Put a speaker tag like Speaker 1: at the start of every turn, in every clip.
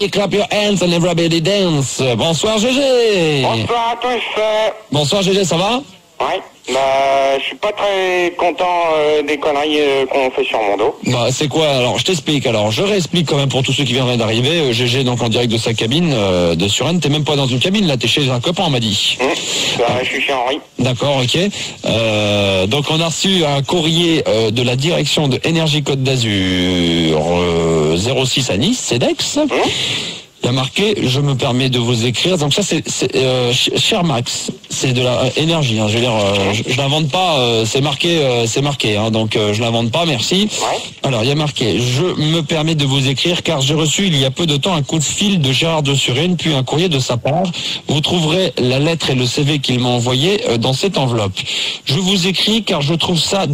Speaker 1: clap your hands and everybody dance. Bonsoir GG.
Speaker 2: Bonsoir à tous.
Speaker 1: Bonsoir GG, ça va?
Speaker 2: Ouais, bah je suis pas très content des conneries qu'on fait sur mon dos.
Speaker 1: Bah c'est quoi? Alors je t'explique, alors je réexplique quand même pour tous ceux qui viendraient d'arriver. GG donc en direct de sa cabine de Suresnes. T'es même pas dans une cabine là, t'es chez un copain on m'a dit.
Speaker 2: Bah, je suis chez Henri.
Speaker 1: D'accord, ok. Donc on a reçu un courrier de la direction de Énergie Côte d'Azur 06 à Nice, CEDEX. Il y a marqué, je me permets de vous écrire. Donc ça c'est cher Max, c'est de la énergie. Hein, je veux dire, je l'invente pas. C'est marqué, hein, donc je l'invente pas. Merci.
Speaker 2: Ouais.
Speaker 1: Alors il y a marqué, je me permets de vous écrire car j'ai reçu il y a peu de temps un coup de fil de Gérard de Suresnes puis un courrier de sa part. Vous trouverez la lettre et le CV qu'il m'a envoyé dans cette enveloppe. Je vous écris car je trouve ça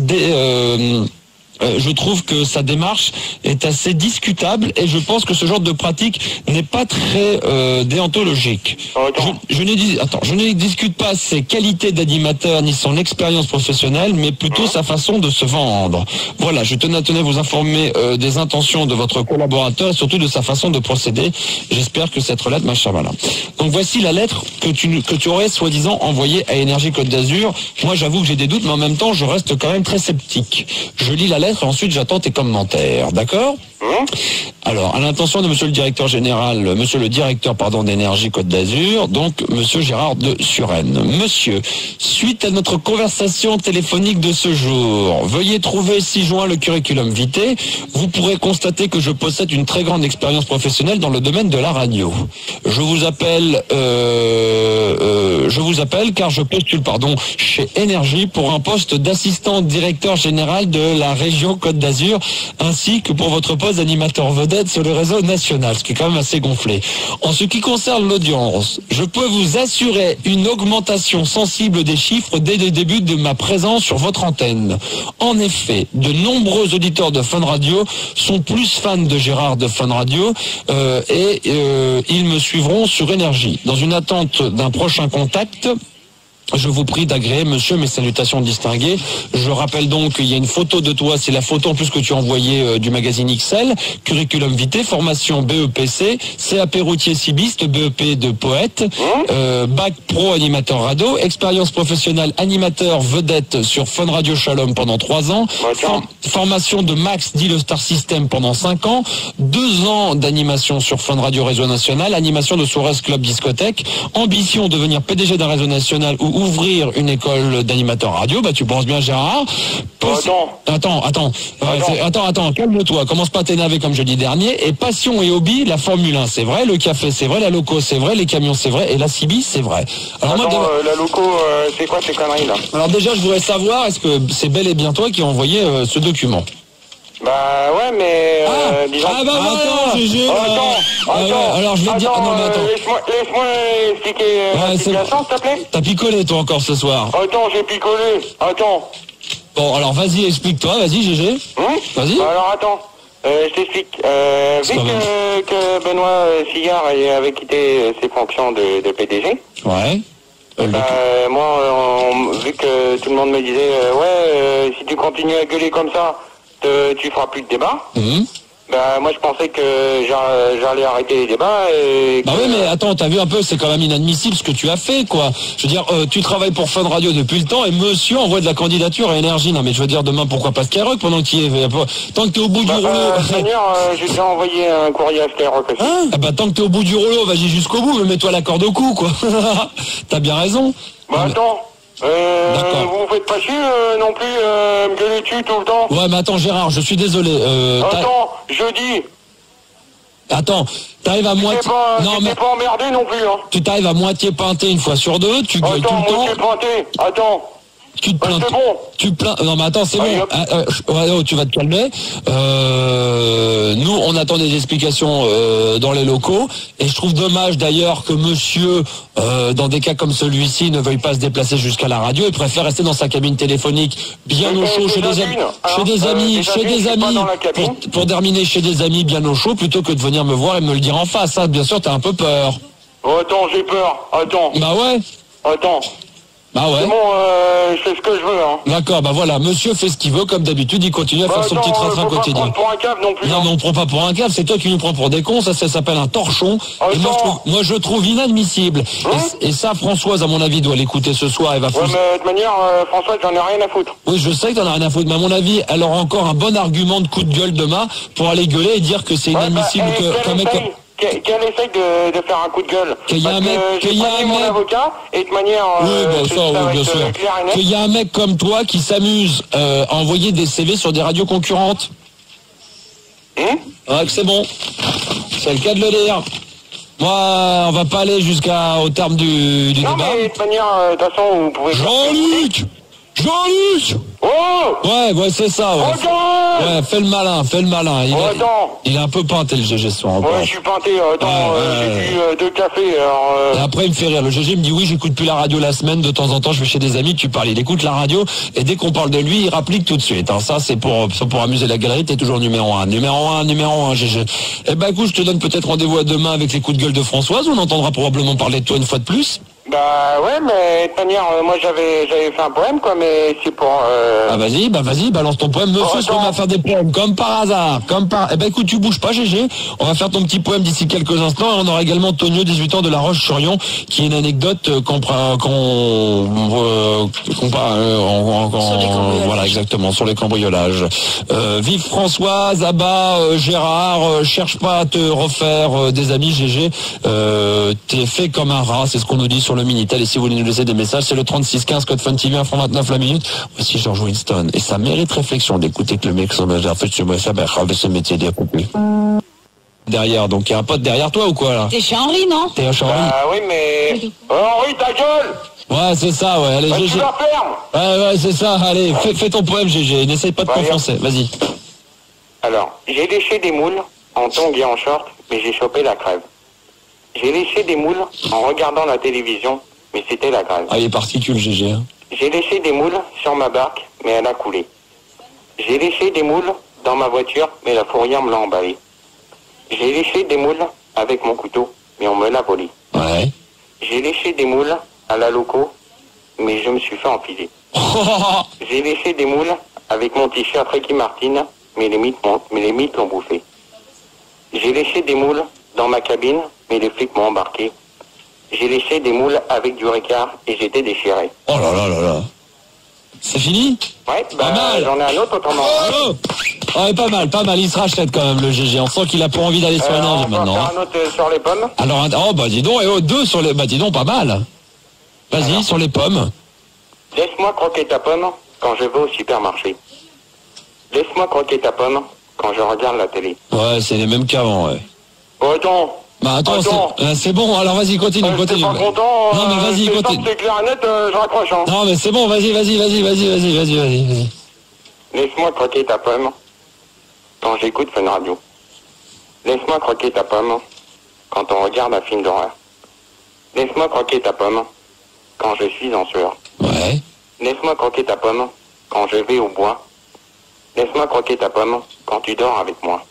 Speaker 1: je trouve que sa démarche est assez discutable et je pense que ce genre de pratique n'est pas très déontologique. Je ne discute pas ses qualités d'animateur ni son expérience professionnelle, mais plutôt sa façon de se vendre. Voilà, je tenais à vous informer des intentions de votre collaborateur et surtout de sa façon de procéder. J'espère que cette lettre, ma chère Malin. Donc voici la lettre que tu aurais soi-disant envoyée à Énergie Côte d'Azur. Moi j'avoue que j'ai des doutes, mais en même temps je reste quand même très sceptique. Je lis la lettre et ensuite j'attends tes commentaires, d'accord? Alors, à l'intention de monsieur le directeur d'Énergie Côte d'Azur, donc monsieur Gérard de Suresnes. Monsieur, suite à notre conversation téléphonique de ce jour, veuillez trouver ci-joint le curriculum vitae. Vous pourrez constater que je possède une très grande expérience professionnelle dans le domaine de la radio. Je vous appelle car je postule chez Énergie pour un poste d'assistant directeur général de la région Côte d'Azur, ainsi que pour votre poste d'animateur vedette sur le réseau national, ce qui est quand même assez gonflé. En ce qui concerne l'audience, je peux vous assurer une augmentation sensible des chiffres dès le début de ma présence sur votre antenne. En effet, de nombreux auditeurs de Fun Radio sont plus fans de Gérard de Fun Radio et ils me suivront sur Énergie. Dans une attente d'un prochain contact, je vous prie d'agréer, monsieur, mes salutations distinguées. Je rappelle donc qu'il y a une photo de toi, c'est la photo en plus que tu as envoyée du magazine XL, curriculum vitae, formation BEPC, CAP routier cibiste, BEP de poète, bac pro animateur radio, expérience professionnelle animateur vedette sur Fun Radio Shalom pendant 3 ans, formation de Max dit le Star System pendant 5 ans, 2 ans d'animation sur Fun Radio Réseau National, animation de soirées club discothèque, ambition de devenir PDG d'un réseau national ou ouvrir une école d'animateur radio. Bah tu penses bien Gérard. Attends, calme-toi, commence pas à t'énerver comme jeudi dernier. Et passion et hobby, la Formule 1 c'est vrai, le café c'est vrai, la loco c'est vrai, les camions c'est vrai et la CB c'est vrai. Alors
Speaker 2: la loco c'est quoi ces conneries là?
Speaker 1: Alors déjà je voudrais savoir, est-ce que c'est bel et bien toi qui as envoyé ce document?
Speaker 2: Bah ouais, mais disons...
Speaker 1: attends, GG.
Speaker 2: Attends.
Speaker 1: Alors je vais te dire... Non mais attends.
Speaker 2: Laisse-moi expliquer la situation, s'il te plaît.
Speaker 1: T'as picolé toi encore ce soir.
Speaker 2: Attends, j'ai picolé. Attends.
Speaker 1: Bon, alors vas-y, explique-toi, vas-y GG. Vas-y.
Speaker 2: Alors attends, je t'explique. Vu que Benoît Sigard avait quitté ses fonctions de PDG...
Speaker 1: Ouais.
Speaker 2: Moi, vu que tout le monde me disait, si tu continues à gueuler comme ça, tu feras plus de débat. Moi je pensais que j'allais arrêter les débats et...
Speaker 1: Bah oui mais attends, t'as vu un peu, c'est quand même inadmissible ce que tu as fait quoi. Je veux dire, tu travailles pour Fun Radio depuis le temps et monsieur envoie de la candidature à Énergie. Non mais je veux dire, demain pourquoi pas Skyrock pendant que tu y es. Tant que t'es au bout du rouleau...
Speaker 2: j'ai déjà envoyé un courrier à Skyrock aussi.
Speaker 1: Tant que t'es au bout du rouleau, vas-y jusqu'au bout, mais mets-toi la corde au cou quoi. T'as bien raison.
Speaker 2: Attends. Vous faites pas chier non plus me gueuler dessus tout le temps.
Speaker 1: Ouais mais attends Gérard, je suis désolé.
Speaker 2: Attends, jeudi.
Speaker 1: Attends, t'arrives à moitié...
Speaker 2: T'es pas emmerdé non plus hein.
Speaker 1: Tu t'arrives à moitié peinté une fois sur deux, tu gueules tout le temps.
Speaker 2: Moitié peinté, attends.
Speaker 1: Tu te plains.
Speaker 2: C'est bon.
Speaker 1: Tu plains. Non mais attends, c'est bon. Tu vas te calmer. Nous, on attend des explications dans les locaux, et je trouve dommage d'ailleurs que monsieur, dans des cas comme celui-ci, ne veuille pas se déplacer jusqu'à la radio et préfère rester dans sa cabine téléphonique, bien au chaud, chez des amis, pour terminer chez des amis bien au chaud, plutôt que de venir me voir et me le dire en face. Hein. Bien sûr, t'as un peu peur.
Speaker 2: Attends, j'ai peur. Attends.
Speaker 1: Bah ouais.
Speaker 2: Attends.
Speaker 1: Bah ouais.
Speaker 2: C'est bon, je fais ce que je veux, hein.
Speaker 1: D'accord, bah voilà, monsieur fait ce qu'il veut, comme d'habitude, il continue à faire son petit train quotidien.
Speaker 2: Pas pour un câble non plus.
Speaker 1: Non, mais on prend pas pour un câble, c'est toi qui nous prends pour des cons, ça s'appelle un torchon. Et moi, je trouve inadmissible. Et ça, Françoise, à mon avis, doit l'écouter ce soir, elle va
Speaker 2: mais de toute manière, Françoise, j'en ai rien à foutre.
Speaker 1: Oui, je sais que t'en as rien à foutre, mais à mon avis, elle aura encore un bon argument de coup de gueule demain pour aller gueuler et dire que c'est inadmissible qu'un mec...
Speaker 2: Qu'elle essaye de faire un coup de gueule.
Speaker 1: Qu'il y a un mec,
Speaker 2: mon avocat, et de manière,
Speaker 1: bien sûr. Qu'il y a un mec comme toi qui s'amuse à envoyer des CV sur des radios concurrentes. Ouais, que c'est bon. C'est le cas de le dire. Moi, on va pas aller jusqu'au terme du débat.
Speaker 2: Non, mais de toute manière, de toute façon, vous pouvez...
Speaker 1: Jean-Luc,
Speaker 2: Oh
Speaker 1: ouais, c'est ça, ouais. Ouais, fais le malin. Il est un peu peinté, le GG, ce soir.
Speaker 2: Ouais, je suis peinté, j'ai bu 2 cafés,
Speaker 1: Et après, il me fait rire. Le GG me dit, oui, j'écoute plus la radio la semaine, de temps en temps, je vais chez des amis, tu parles. Il écoute la radio, et dès qu'on parle de lui, il rapplique tout de suite. Hein. Ça, c'est pour amuser la galerie, t'es toujours numéro 1, GG. Eh ben, écoute, je te donne peut-être rendez-vous à demain avec les coups de gueule de Françoise, on entendra probablement parler de toi une fois de plus.
Speaker 2: Bah ouais, mais de toute manière, moi j'avais fait un poème, quoi, mais c'est pour...
Speaker 1: Ah vas-y, balance ton poème. Monsieur se remet à faire des poèmes, comme par hasard. Eh ben écoute, tu bouges pas, GG. On va faire ton petit poème d'ici quelques instants. Et on aura également Tonio, 18 ans, de La Roche-sur-Yon, qui est une anecdote voilà, exactement, sur les cambriolages. Vive Françoise, Abba, Gérard, cherche pas à te refaire des amis, GG. T'es fait comme un rat, c'est ce qu'on nous dit sur le Minitel. Et si vous voulez nous laisser des messages, c'est le 3615 code Fun TV, 1,29 la minute. Voici George Winston. Et ça mérite réflexion d'écouter que le mec s'en a fait sur moi, ça va faire ce métier d'accompli. Derrière, donc il y a un pote derrière toi ou quoi là?
Speaker 3: T'es chez Henri, non?
Speaker 1: T'es chez Henri?
Speaker 2: Ah oui, mais... Henri, ta gueule!
Speaker 1: Ouais, c'est ça, ouais. Allez, GG.
Speaker 2: Tu la fermes!
Speaker 1: Ouais, c'est ça. Allez, fais ton poème, GG. N'essaye pas de t'enfoncer. Vas-y.
Speaker 2: Alors, j'ai léché des moules en tongs et en short, mais j'ai chopé la crève. J'ai léché des moules en regardant la télévision, mais c'était la grève.
Speaker 1: Ah, il est particule, GG. Hein.
Speaker 2: J'ai léché des moules sur ma barque, mais elle a coulé. J'ai léché des moules dans ma voiture, mais la fourrière me l'a emballé. J'ai léché des moules avec mon couteau, mais on me l'a volé.
Speaker 1: Ouais.
Speaker 2: J'ai léché des moules à la loco, mais je me suis fait enfiler. J'ai léché des moules avec mon t-shirt Ricky Martin, mais les mythes l'ont bouffé. J'ai léché des moules dans ma cabine, mais les flics m'ont embarqué. J'ai léché des moules avec du Ricard et j'étais déchiré.
Speaker 1: Oh là là là là. C'est fini?
Speaker 2: Ouais, bah j'en ai un autre autrement.
Speaker 1: Ouais, pas mal, il se rachète quand même le GG. On sent qu'il a pas envie d'aller sur l'énergie maintenant.
Speaker 2: On va faire un autre sur les pommes.
Speaker 1: Alors, bah dis donc, deux sur les... Bah dis donc, pas mal. Vas-y, alors, sur les pommes.
Speaker 2: Laisse-moi croquer ta pomme quand je vais au supermarché. Laisse-moi croquer ta pomme quand je regarde la télé.
Speaker 1: Ouais, c'est les mêmes qu'avant, ouais.
Speaker 2: Oh, attends.
Speaker 1: Bah attends, c'est bon, alors vas-y, continue.
Speaker 2: T'es pas content,
Speaker 1: non mais vas-y, continue.
Speaker 2: C'est clair et net, je raccroche. Hein.
Speaker 1: Non mais c'est bon, vas-y.
Speaker 2: Laisse-moi croquer ta pomme quand j'écoute Fun Radio. Laisse-moi croquer ta pomme quand on regarde un film d'horreur. Laisse-moi croquer ta pomme quand je suis en sueur.
Speaker 1: Ouais.
Speaker 2: Laisse-moi croquer ta pomme quand je vais au bois. Laisse-moi croquer ta pomme quand tu dors avec moi.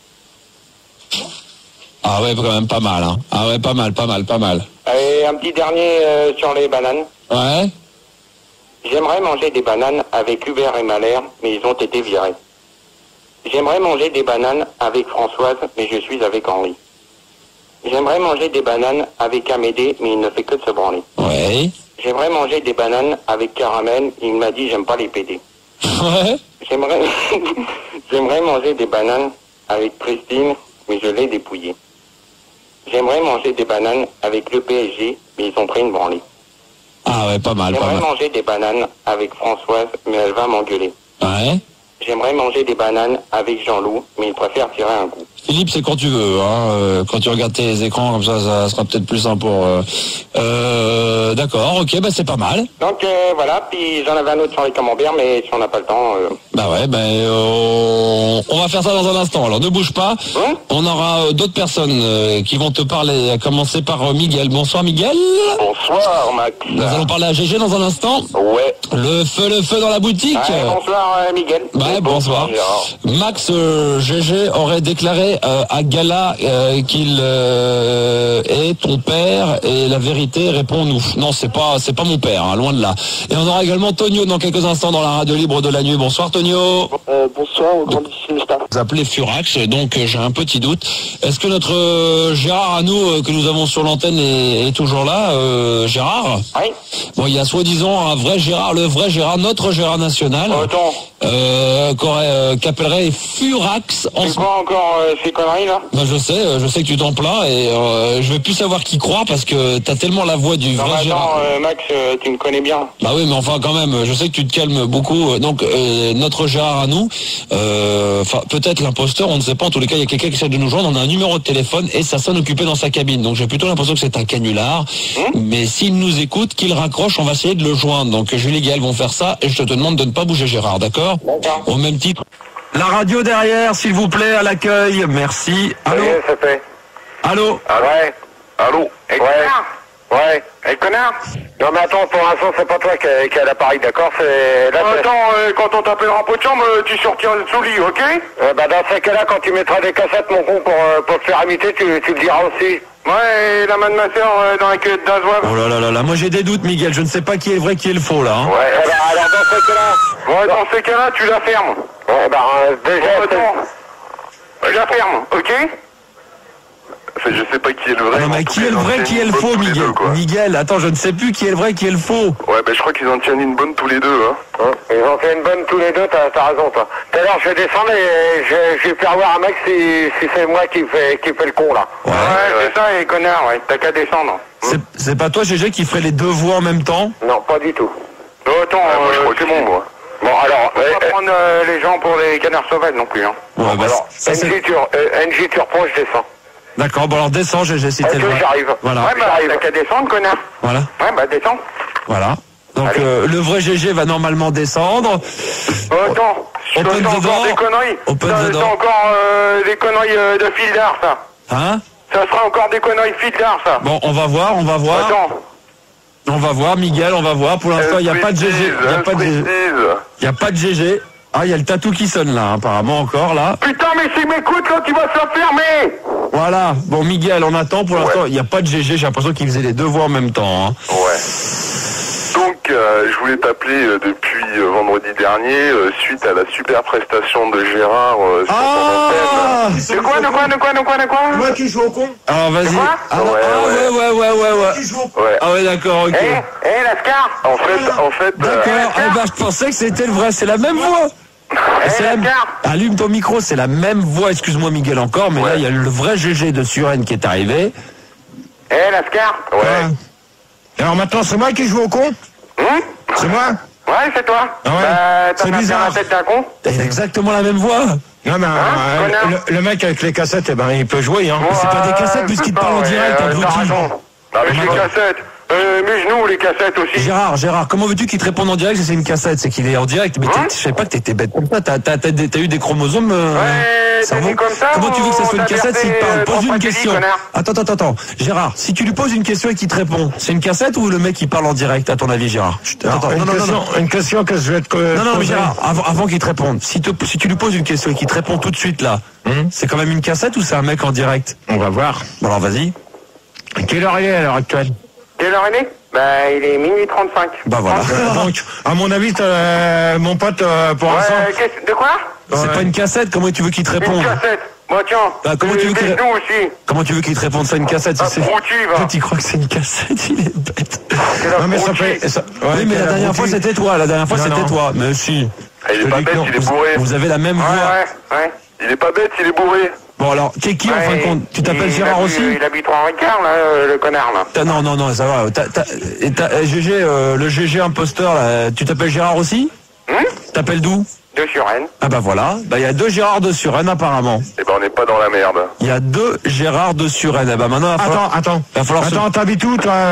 Speaker 1: Ah ouais, quand même pas mal, hein. Ah ouais, pas mal.
Speaker 2: Et un petit dernier sur les bananes.
Speaker 1: Ouais.
Speaker 2: J'aimerais manger des bananes avec Hubert et Malher, mais ils ont été virés. J'aimerais manger des bananes avec Françoise, mais je suis avec Henri. J'aimerais manger des bananes avec Amédée, mais il ne fait que de se branler.
Speaker 1: Ouais.
Speaker 2: J'aimerais manger des bananes avec Caramel, il m'a dit j'aime pas les PD.
Speaker 1: Ouais.
Speaker 2: J'aimerais manger des bananes avec Christine, mais je l'ai dépouillée. J'aimerais manger des bananes avec le PSG, mais ils ont pris une branlée.
Speaker 1: Ah ouais, pas mal.
Speaker 2: J'aimerais manger des bananes avec Françoise, mais elle va m'engueuler.
Speaker 1: Ouais.
Speaker 2: J'aimerais manger des bananes avec Jean-Loup, mais il préfère tirer un coup.
Speaker 1: Philippe, c'est quand tu veux, hein. Quand tu regardes tes écrans, comme ça sera peut-être plus simple pour... D'accord, ok, bah c'est pas mal.
Speaker 2: Donc voilà, puis j'en avais un autre sur les camemberts, mais si on n'a pas le temps...
Speaker 1: Bah ouais, on va faire ça dans un instant. Alors ne bouge pas, on aura d'autres personnes qui vont te parler, à commencer par Miguel. Bonsoir Miguel.
Speaker 2: Bonsoir Max.
Speaker 1: Nous allons parler à GG dans un instant.
Speaker 2: Ouais.
Speaker 1: Le feu dans la boutique.
Speaker 2: Bonsoir Miguel.
Speaker 1: Bah Ouais, bonsoir. Max GG aurait déclaré à Gala qu'il est ton père et la vérité répond nous. Non, c'est pas mon père, hein, loin de là. Et on aura également Tonio dans quelques instants dans la radio libre de la nuit. Bonsoir Tonio.
Speaker 3: Bonsoir au grandissime staff.
Speaker 1: Vous appelez Furax, donc j'ai un petit doute. Est-ce que notre Gérard à nous que nous avons sur l'antenne est toujours là, Gérard?
Speaker 2: Oui.
Speaker 1: Bon, il y a soi-disant un vrai Gérard, le vrai Gérard, notre Gérard national.
Speaker 2: Attends.
Speaker 1: Qu'appellerait Furax en
Speaker 2: C'est quoi encore ces conneries là?
Speaker 1: Ben, je sais que tu t'en plains et je veux plus savoir qui croire parce que t'as tellement la voix du vrai Gérard.
Speaker 2: Max, tu me connais bien.
Speaker 1: Bah oui, mais enfin quand même, je sais que tu te calmes beaucoup. Donc notre Gérard à nous, enfin peut-être l'imposteur, on ne sait pas. En tous les cas, il y a quelqu'un qui essaie de nous joindre. On a un numéro de téléphone et ça sonne occupé dans sa cabine. Donc j'ai plutôt l'impression que c'est un canular. Mais s'il nous écoute, qu'il raccroche, on va essayer de le joindre. Donc Julie et Gaël vont faire ça et je te demande de ne pas bouger Gérard, d'accord?
Speaker 2: D'accord.
Speaker 1: Au même titre. La radio derrière, s'il vous plaît, à l'accueil. Merci. Allô?
Speaker 2: Ça fait.
Speaker 1: Allô?
Speaker 2: Ah ouais. Allô? Ouais. Ouais. Eh, connard? Non, mais attends, pour l'instant, c'est pas toi qui a l'appareil, d'accord? C'est là. Attends, quand on t'appellera pot de chambre, tu sortiras sous lit, ok? Bah, dans ce cas-là, quand tu mettras des cassettes, mon con, pour te faire imiter, tu le diras aussi. Ouais, et la main de ma soeur dans la queue d'Azois.
Speaker 1: Oh là là là, moi j'ai des doutes, Miguel. Je ne sais pas qui est le vrai, qui est le faux, là. Hein.
Speaker 2: Ouais, bah, alors dans ce cas-là. Ouais, dans ce cas-là, tu la fermes. Ouais, bah, déjà. Attends. Je la ferme, ok? Je sais pas qui est le vrai.
Speaker 1: Non, mais qui est le vrai, qui est le faux, Miguel? Miguel, attends, je ne sais plus qui est le vrai, qui est le faux.
Speaker 4: Ouais, bah je crois qu'ils en tiennent une bonne tous les deux, hein.
Speaker 2: Ils en tiennent une bonne tous les deux, t'as raison, toi. Tout à l'heure, je vais descendre et je vais faire voir un mec si c'est moi qui fait le con, là.
Speaker 1: Ouais,
Speaker 2: c'est ça, les connards, ouais. T'as qu'à descendre.
Speaker 1: C'est pas toi, GG, qui ferait les deux voix en même temps?
Speaker 2: Non, pas du tout. Non, attends,
Speaker 4: moi, je crois que c'est bon, moi.
Speaker 2: Bon, alors, on va pas prendre les gens pour des canards sauvages non plus, hein.
Speaker 1: Ouais, bah,
Speaker 2: alors, NJ, tu reprends, je descends.
Speaker 1: D'accord, bon alors descends, GG, si t'es le vrai.
Speaker 2: J'arrive.
Speaker 1: Voilà.
Speaker 2: Ouais, bah, t'as qu'à descendre, connard.
Speaker 1: Voilà.
Speaker 2: Ouais, bah, descends.
Speaker 1: Voilà. Donc le vrai GG va normalement descendre.
Speaker 2: Attends, je
Speaker 1: Open
Speaker 2: sens
Speaker 1: the door.
Speaker 2: encore des conneries.
Speaker 1: Open the
Speaker 2: C'est
Speaker 1: door.
Speaker 2: encore des conneries de fil d'art, ça.
Speaker 1: Hein?
Speaker 2: Ça sera encore des conneries de fil d'art, ça.
Speaker 1: Bon, on va voir.
Speaker 2: Attends.
Speaker 1: On va voir, Miguel, on va voir. Pour l'instant, il n'y a pas de GG. Il n'y a pas de GG. Il n'y a pas de GG. Ah, il y a le tatou qui sonne là, apparemment encore là.
Speaker 2: Putain, mais s'il m'écoute, quand il va se la fermer.
Speaker 1: Voilà. Bon, Miguel, on attend. Pour l'instant, il n'y a pas de GG. J'ai l'impression qu'il faisait les deux voix en même temps. Hein.
Speaker 4: Ouais. Donc, je voulais t'appeler depuis vendredi dernier, suite à la super prestation de Gérard sur ton antenne.
Speaker 2: De quoi
Speaker 3: Moi qui joue au con.
Speaker 1: Alors, vas-y.
Speaker 2: quoi
Speaker 1: Ah,
Speaker 4: Ouais.
Speaker 3: Qui joue au con.
Speaker 4: Ouais.
Speaker 1: Ah ouais, d'accord, ok.
Speaker 2: Lascar.
Speaker 4: En fait,
Speaker 1: D'accord. Eh ben, je pensais que c'était le vrai. C'est la même voix. C'est la... Allume ton micro, c'est la même voix. Excuse-moi, Miguel, encore, mais là, il y a le vrai GG de Suresnes qui est arrivé.
Speaker 2: Lascar.
Speaker 4: ouais.
Speaker 3: Alors maintenant, c'est moi qui joue au con. C'est moi.
Speaker 2: Ouais, c'est toi.
Speaker 3: Ah ouais.
Speaker 2: T'as
Speaker 3: C'est
Speaker 2: pas
Speaker 3: bizarre.
Speaker 2: la tête d'un con.
Speaker 1: C'est exactement la même voix.
Speaker 3: Non mais
Speaker 2: connard.
Speaker 3: le mec avec les cassettes, eh ben il peut jouer, hein.
Speaker 1: C'est pas des cassettes puisqu'il te parle en direct, abruti.
Speaker 2: Avec les cassettes. Muse-nous les cassettes aussi.
Speaker 1: Gérard, comment veux-tu qu'il te réponde en direct si c'est une cassette? C'est qu'il est en direct. Mais je savais pas que t'étais bête comme ça. T'as eu des chromosomes
Speaker 2: t'as dit comme ça.
Speaker 1: Comment tu veux que ça soit une cassette s'il te parle? Pose une question.
Speaker 2: Connard.
Speaker 1: Attends. Gérard, si tu lui poses une question et qu'il te répond, c'est une cassette ou le mec il parle en direct à ton avis, Gérard?
Speaker 3: Alors, une question que je vais te
Speaker 1: Non, mais Gérard, avant qu'il te réponde, si tu lui poses une question et qu'il te répond tout de suite là, c'est quand même une cassette ou c'est un mec en direct?
Speaker 3: On va voir.
Speaker 1: Bon alors vas-y.
Speaker 3: Quelle heure il est à l'heure actuelle?
Speaker 2: Quelle heure il est? Bah, il est minuit 35.
Speaker 1: Bah voilà.
Speaker 3: Donc, à mon avis, mon pote, pour l'instant...
Speaker 2: De quoi?
Speaker 1: C'est pas une cassette, comment tu veux qu'il te réponde?
Speaker 2: Une cassette. Bon, tiens.
Speaker 1: Bah, comment tu veux qu'il
Speaker 2: nous aussi.
Speaker 1: Comment tu veux qu'il te réponde? C'est une cassette, si c'est...
Speaker 2: Abruti, va.
Speaker 1: Toi, tu crois que c'est une cassette? Il est bête.
Speaker 3: Non mais ça fait...
Speaker 1: Oui, mais la dernière fois, c'était toi. La dernière fois,
Speaker 3: Non,
Speaker 1: c'était
Speaker 3: non.
Speaker 1: toi. Mais si.
Speaker 4: Il est pas bête, il est bourré.
Speaker 1: Vous avez la même voix.
Speaker 2: Ouais.
Speaker 4: Il est pas bête, il est bourré.
Speaker 1: Bon, alors, t'es qui, en fin de compte? Tu t'appelles Gérard aussi?
Speaker 2: Il habite Henri-Quart, là, le connard, là.
Speaker 1: Non, ça va. GG, le GG imposteur, là, tu t'appelles Gérard aussi? T'appelles d'où?
Speaker 2: De Suresnes.
Speaker 1: Ah bah voilà, il y a deux Gérard de Suresnes apparemment.
Speaker 4: Eh ben, on n'est pas dans la merde.
Speaker 1: Il y a deux Gérard de Suresnes. Bah maintenant,
Speaker 3: Attends, t'habites où, toi,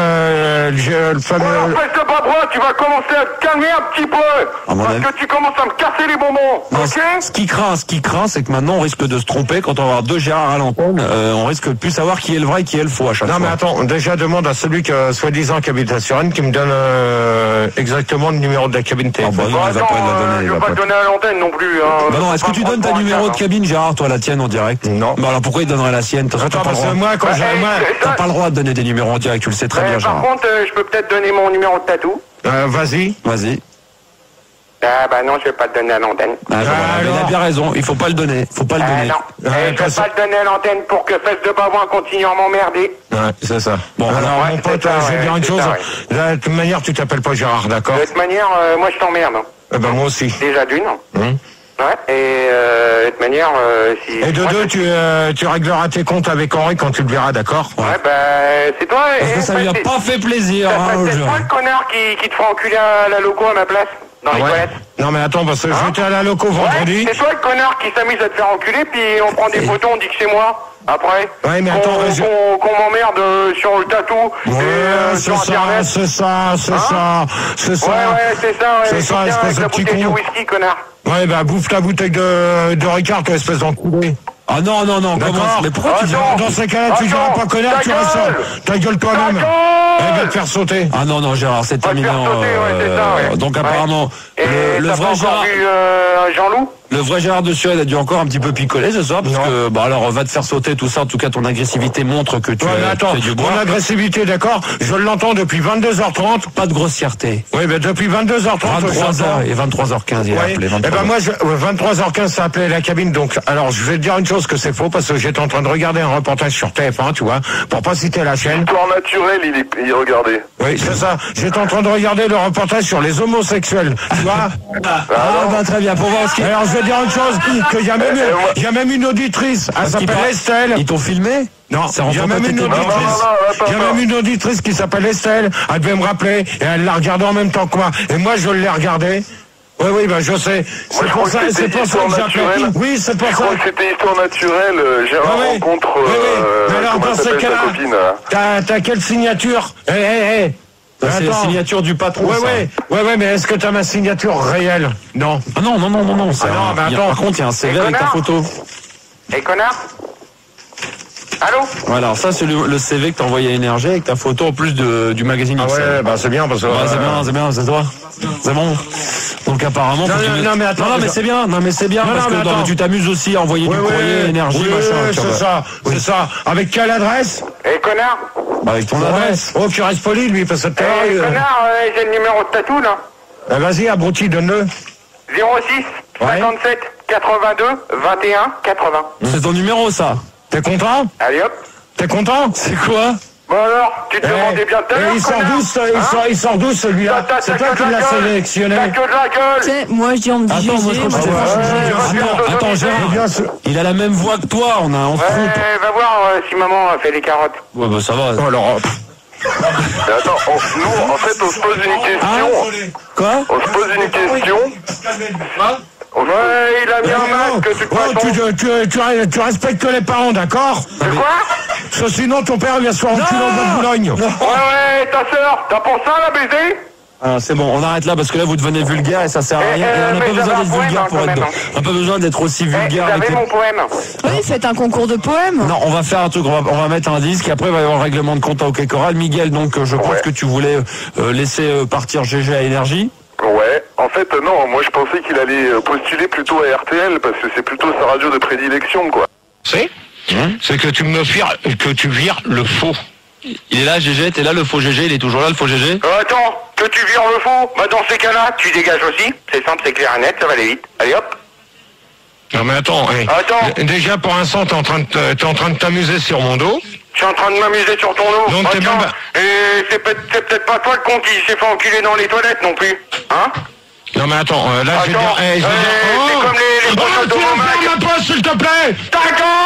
Speaker 3: le fameux...
Speaker 2: Reste pas droit, tu vas commencer à te calmer un petit peu. Parce que tu commences à me casser les bonbons.
Speaker 1: Non,
Speaker 2: ok?
Speaker 1: ce qui craint, c'est que maintenant on risque de se tromper quand on va avoir deux Gérard à l'antenne. On risque de plus savoir qui est le vrai et qui est le faux à chaque fois.
Speaker 3: Non mais attends, déjà demande à celui que soi-disant qui habite à Suresnes qui me donne exactement le numéro de la cabine téléphonique.
Speaker 1: Bah non, il va pas la donner.
Speaker 2: Je vais pas te donner à l'antenne non plus. Hein.
Speaker 5: Bah non, est-ce que tu donnes ta numéro de cabine, Gérard, toi, la tienne en direct?
Speaker 3: Non.
Speaker 5: Bah alors pourquoi il donnerait la sienne?
Speaker 3: Attends, parce que moi, quand
Speaker 5: t'as pas le droit de donner des numéros en direct, tu le sais très bien, Gérard.
Speaker 2: Par contre, je peux peut-être donner mon numéro de tatou.
Speaker 3: Vas-y.
Speaker 5: Vas-y.
Speaker 2: Ah bah non, je vais pas le donner à l'antenne.
Speaker 5: Ah, il a bien raison, il faut pas le donner. Faut pas le donner.
Speaker 2: Non, je vais pas le donner à l'antenne pour que Fesse de Bavouin continue à m'emmerder.
Speaker 3: Ouais, c'est ça.
Speaker 5: Bon,
Speaker 3: alors mon pote, je vais dire une chose. De toute manière, tu t'appelles pas Gérard, d'accord?
Speaker 2: De toute manière, moi je t'emmerde.
Speaker 3: Eh ben moi aussi.
Speaker 2: Déjà d'une. Ouais, et de toute manière, si...
Speaker 3: Et de deux, tu régleras tes comptes avec Henri quand tu le verras, d'accord?
Speaker 2: Ouais, bah, c'est toi...
Speaker 5: Parce que ça lui a pas fait plaisir, hein,
Speaker 2: c'est toi le connard qui te fera enculer à la loco à ma place, dans les toilettes.
Speaker 3: Non mais attends, parce que j'étais à la loco vendredi.
Speaker 2: C'est toi le connard qui s'amuse à te faire enculer, puis on prend des photos, on dit que c'est moi, après.
Speaker 3: Ouais, mais attends,
Speaker 2: qu'on m'emmerde sur le tatou,
Speaker 3: ouais,
Speaker 2: sur Internet.
Speaker 3: C'est ça.
Speaker 2: Ouais, c'est ça,
Speaker 3: espèce de petit con.
Speaker 2: Du whisky, connard.
Speaker 3: Ouais, bah bouffe ta bouteille de Ricard, toi, espèce d'enculé.
Speaker 5: Ah non,
Speaker 3: d'accord.
Speaker 5: Mais pourquoi tu dis...
Speaker 3: Dans ces cas-là, tu diras pas connard, tu restes ta gueule toi-même. Elle va te faire sauter.
Speaker 5: Ah non, Gérard, c'est terminant. Donc apparemment, le vrai Gérard...
Speaker 2: Jean-Loup?
Speaker 5: Le vrai Gérard de Suède a dû encore un petit peu picoler ce soir, parce que, bah alors, va te faire sauter tout ça. En tout cas, ton agressivité montre que tu es du bois.
Speaker 3: Mon agressivité, d'accord, je l'entends depuis 22h30.
Speaker 5: Pas de grossièreté.
Speaker 3: Oui, mais depuis 22h30.
Speaker 5: 23h et 23h15, il a appelé.
Speaker 3: Eh ben moi, 23h15, ça a appelé la cabine. Donc, alors, je vais te dire une chose que c'est faux, parce que j'étais en train de regarder un reportage sur TF1, tu vois, pour pas citer la chaîne.
Speaker 4: Histoire naturelle, il regardait.
Speaker 3: Oui, c'est ça. J'étais en train de regarder le reportage sur les homosexuels, tu vois.
Speaker 5: Bah très bien, pour voir ce qui...
Speaker 3: Alors, je vais dire une chose, qu'il y a même une auditrice, elle s'appelle Estelle.
Speaker 5: Ils t'ont filmé?
Speaker 3: Non, il y a même une auditrice qui s'appelle Estelle, elle devait me rappeler, et elle l'a regardé en même temps que moi. Et moi, je l'ai regardé. Oui, bah je sais. C'est pour ça que j'ai appelé. Oui, c'est pour ça.
Speaker 4: Je crois que c'était histoire naturelle. Gérard rencontre.
Speaker 3: Mais alors, dans ces cas-là, t'as quelle signature?
Speaker 5: C'est la signature du patron.
Speaker 3: Ouais, mais est-ce que t'as ma signature réelle? Non.
Speaker 5: Ah non. Par contre, il y a un CV avec ta photo.
Speaker 2: Et connard? Allô?
Speaker 5: Voilà, ça c'est le CV que t'as envoyé à Énergie avec ta photo en plus du magazine XL.
Speaker 3: Ouais, bah c'est bien parce que...
Speaker 5: c'est bien, c'est toi. C'est bon. Donc apparemment...
Speaker 3: Non, mais attends.
Speaker 5: Non, mais c'est bien, parce que tu t'amuses aussi à envoyer du courrier, Énergie, machin.
Speaker 3: C'est ça. Avec quelle adresse?
Speaker 2: Et connard?
Speaker 5: Bah avec ton adresse.
Speaker 3: Oh, tu restes poli, lui, parce que t'as...
Speaker 2: connard, j'ai le numéro de tatou, là.
Speaker 3: Vas-y, abruti, donne-le.
Speaker 2: 06 57 82 21 80.
Speaker 3: C'est ton numéro, ça. T'es content?
Speaker 2: Allez hop.
Speaker 3: T'es content? C'est quoi?
Speaker 2: Bon alors, tu te demandais bien tout à l'heure.
Speaker 3: Il sort d'où celui-là? C'est toi qui l'as sélectionné.
Speaker 2: Ta queue de la gueule.
Speaker 6: Tu sais, moi je dis on me dit GG.
Speaker 5: Attends, Gérard, il a la même voix que toi, on se trompe.
Speaker 2: Va voir si maman a fait les carottes.
Speaker 5: Ouais, bah ça va.
Speaker 3: Alors...
Speaker 4: Mais attends, nous, en fait, on se pose une question.
Speaker 5: Quoi?
Speaker 4: On se pose une question.
Speaker 2: Ouais, il a mis un masque, de toute façon.
Speaker 3: Tu respectes les parents, d'accord?
Speaker 2: C'est quoi?
Speaker 3: Parce que sinon ton père vient se faire enculer en Boulogne.
Speaker 2: Ouais, ta sœur, t'as pensé à la baiser?
Speaker 5: Ah, c'est bon, on arrête là parce que là vous devenez vulgaire et ça sert à rien. Et on n'a pas besoin d'être vulgaire pour être on n'a pas besoin d'être aussi vulgaire.
Speaker 2: Vous avez mon poème.
Speaker 6: Oui, faites un concours de poèmes.
Speaker 5: Non, on va faire un truc, on va mettre un disque et après il va y avoir un règlement de compte à OK Choral. Miguel, donc je pense que tu voulais laisser partir GG à Énergie.
Speaker 4: Ouais, en fait non, moi je pensais qu'il allait postuler plutôt à RTL parce que c'est plutôt sa radio de prédilection, quoi.
Speaker 3: C'est que tu vires le faux.
Speaker 5: Il est là, GG, t'es là, le faux GG, il est toujours là, le faux GG.
Speaker 2: Attends, que tu vires le faux? Bah dans ces cas-là, tu dégages aussi. C'est simple, c'est clair et net, ça va aller vite. Allez hop.
Speaker 3: Non mais attends, déjà pour l'instant t'es en train de t'amuser sur mon dos.
Speaker 2: Je suis en train de m'amuser sur ton dos.
Speaker 3: Donc t'es même...
Speaker 2: Et c'est peut-être pas toi le con qui s'est fait enculer dans les toilettes non plus. Hein?
Speaker 3: Non mais attends, là je vais dire...
Speaker 2: c'est comme les poissons d'automac.
Speaker 3: Tu pas, s'il te plaît.
Speaker 2: Ta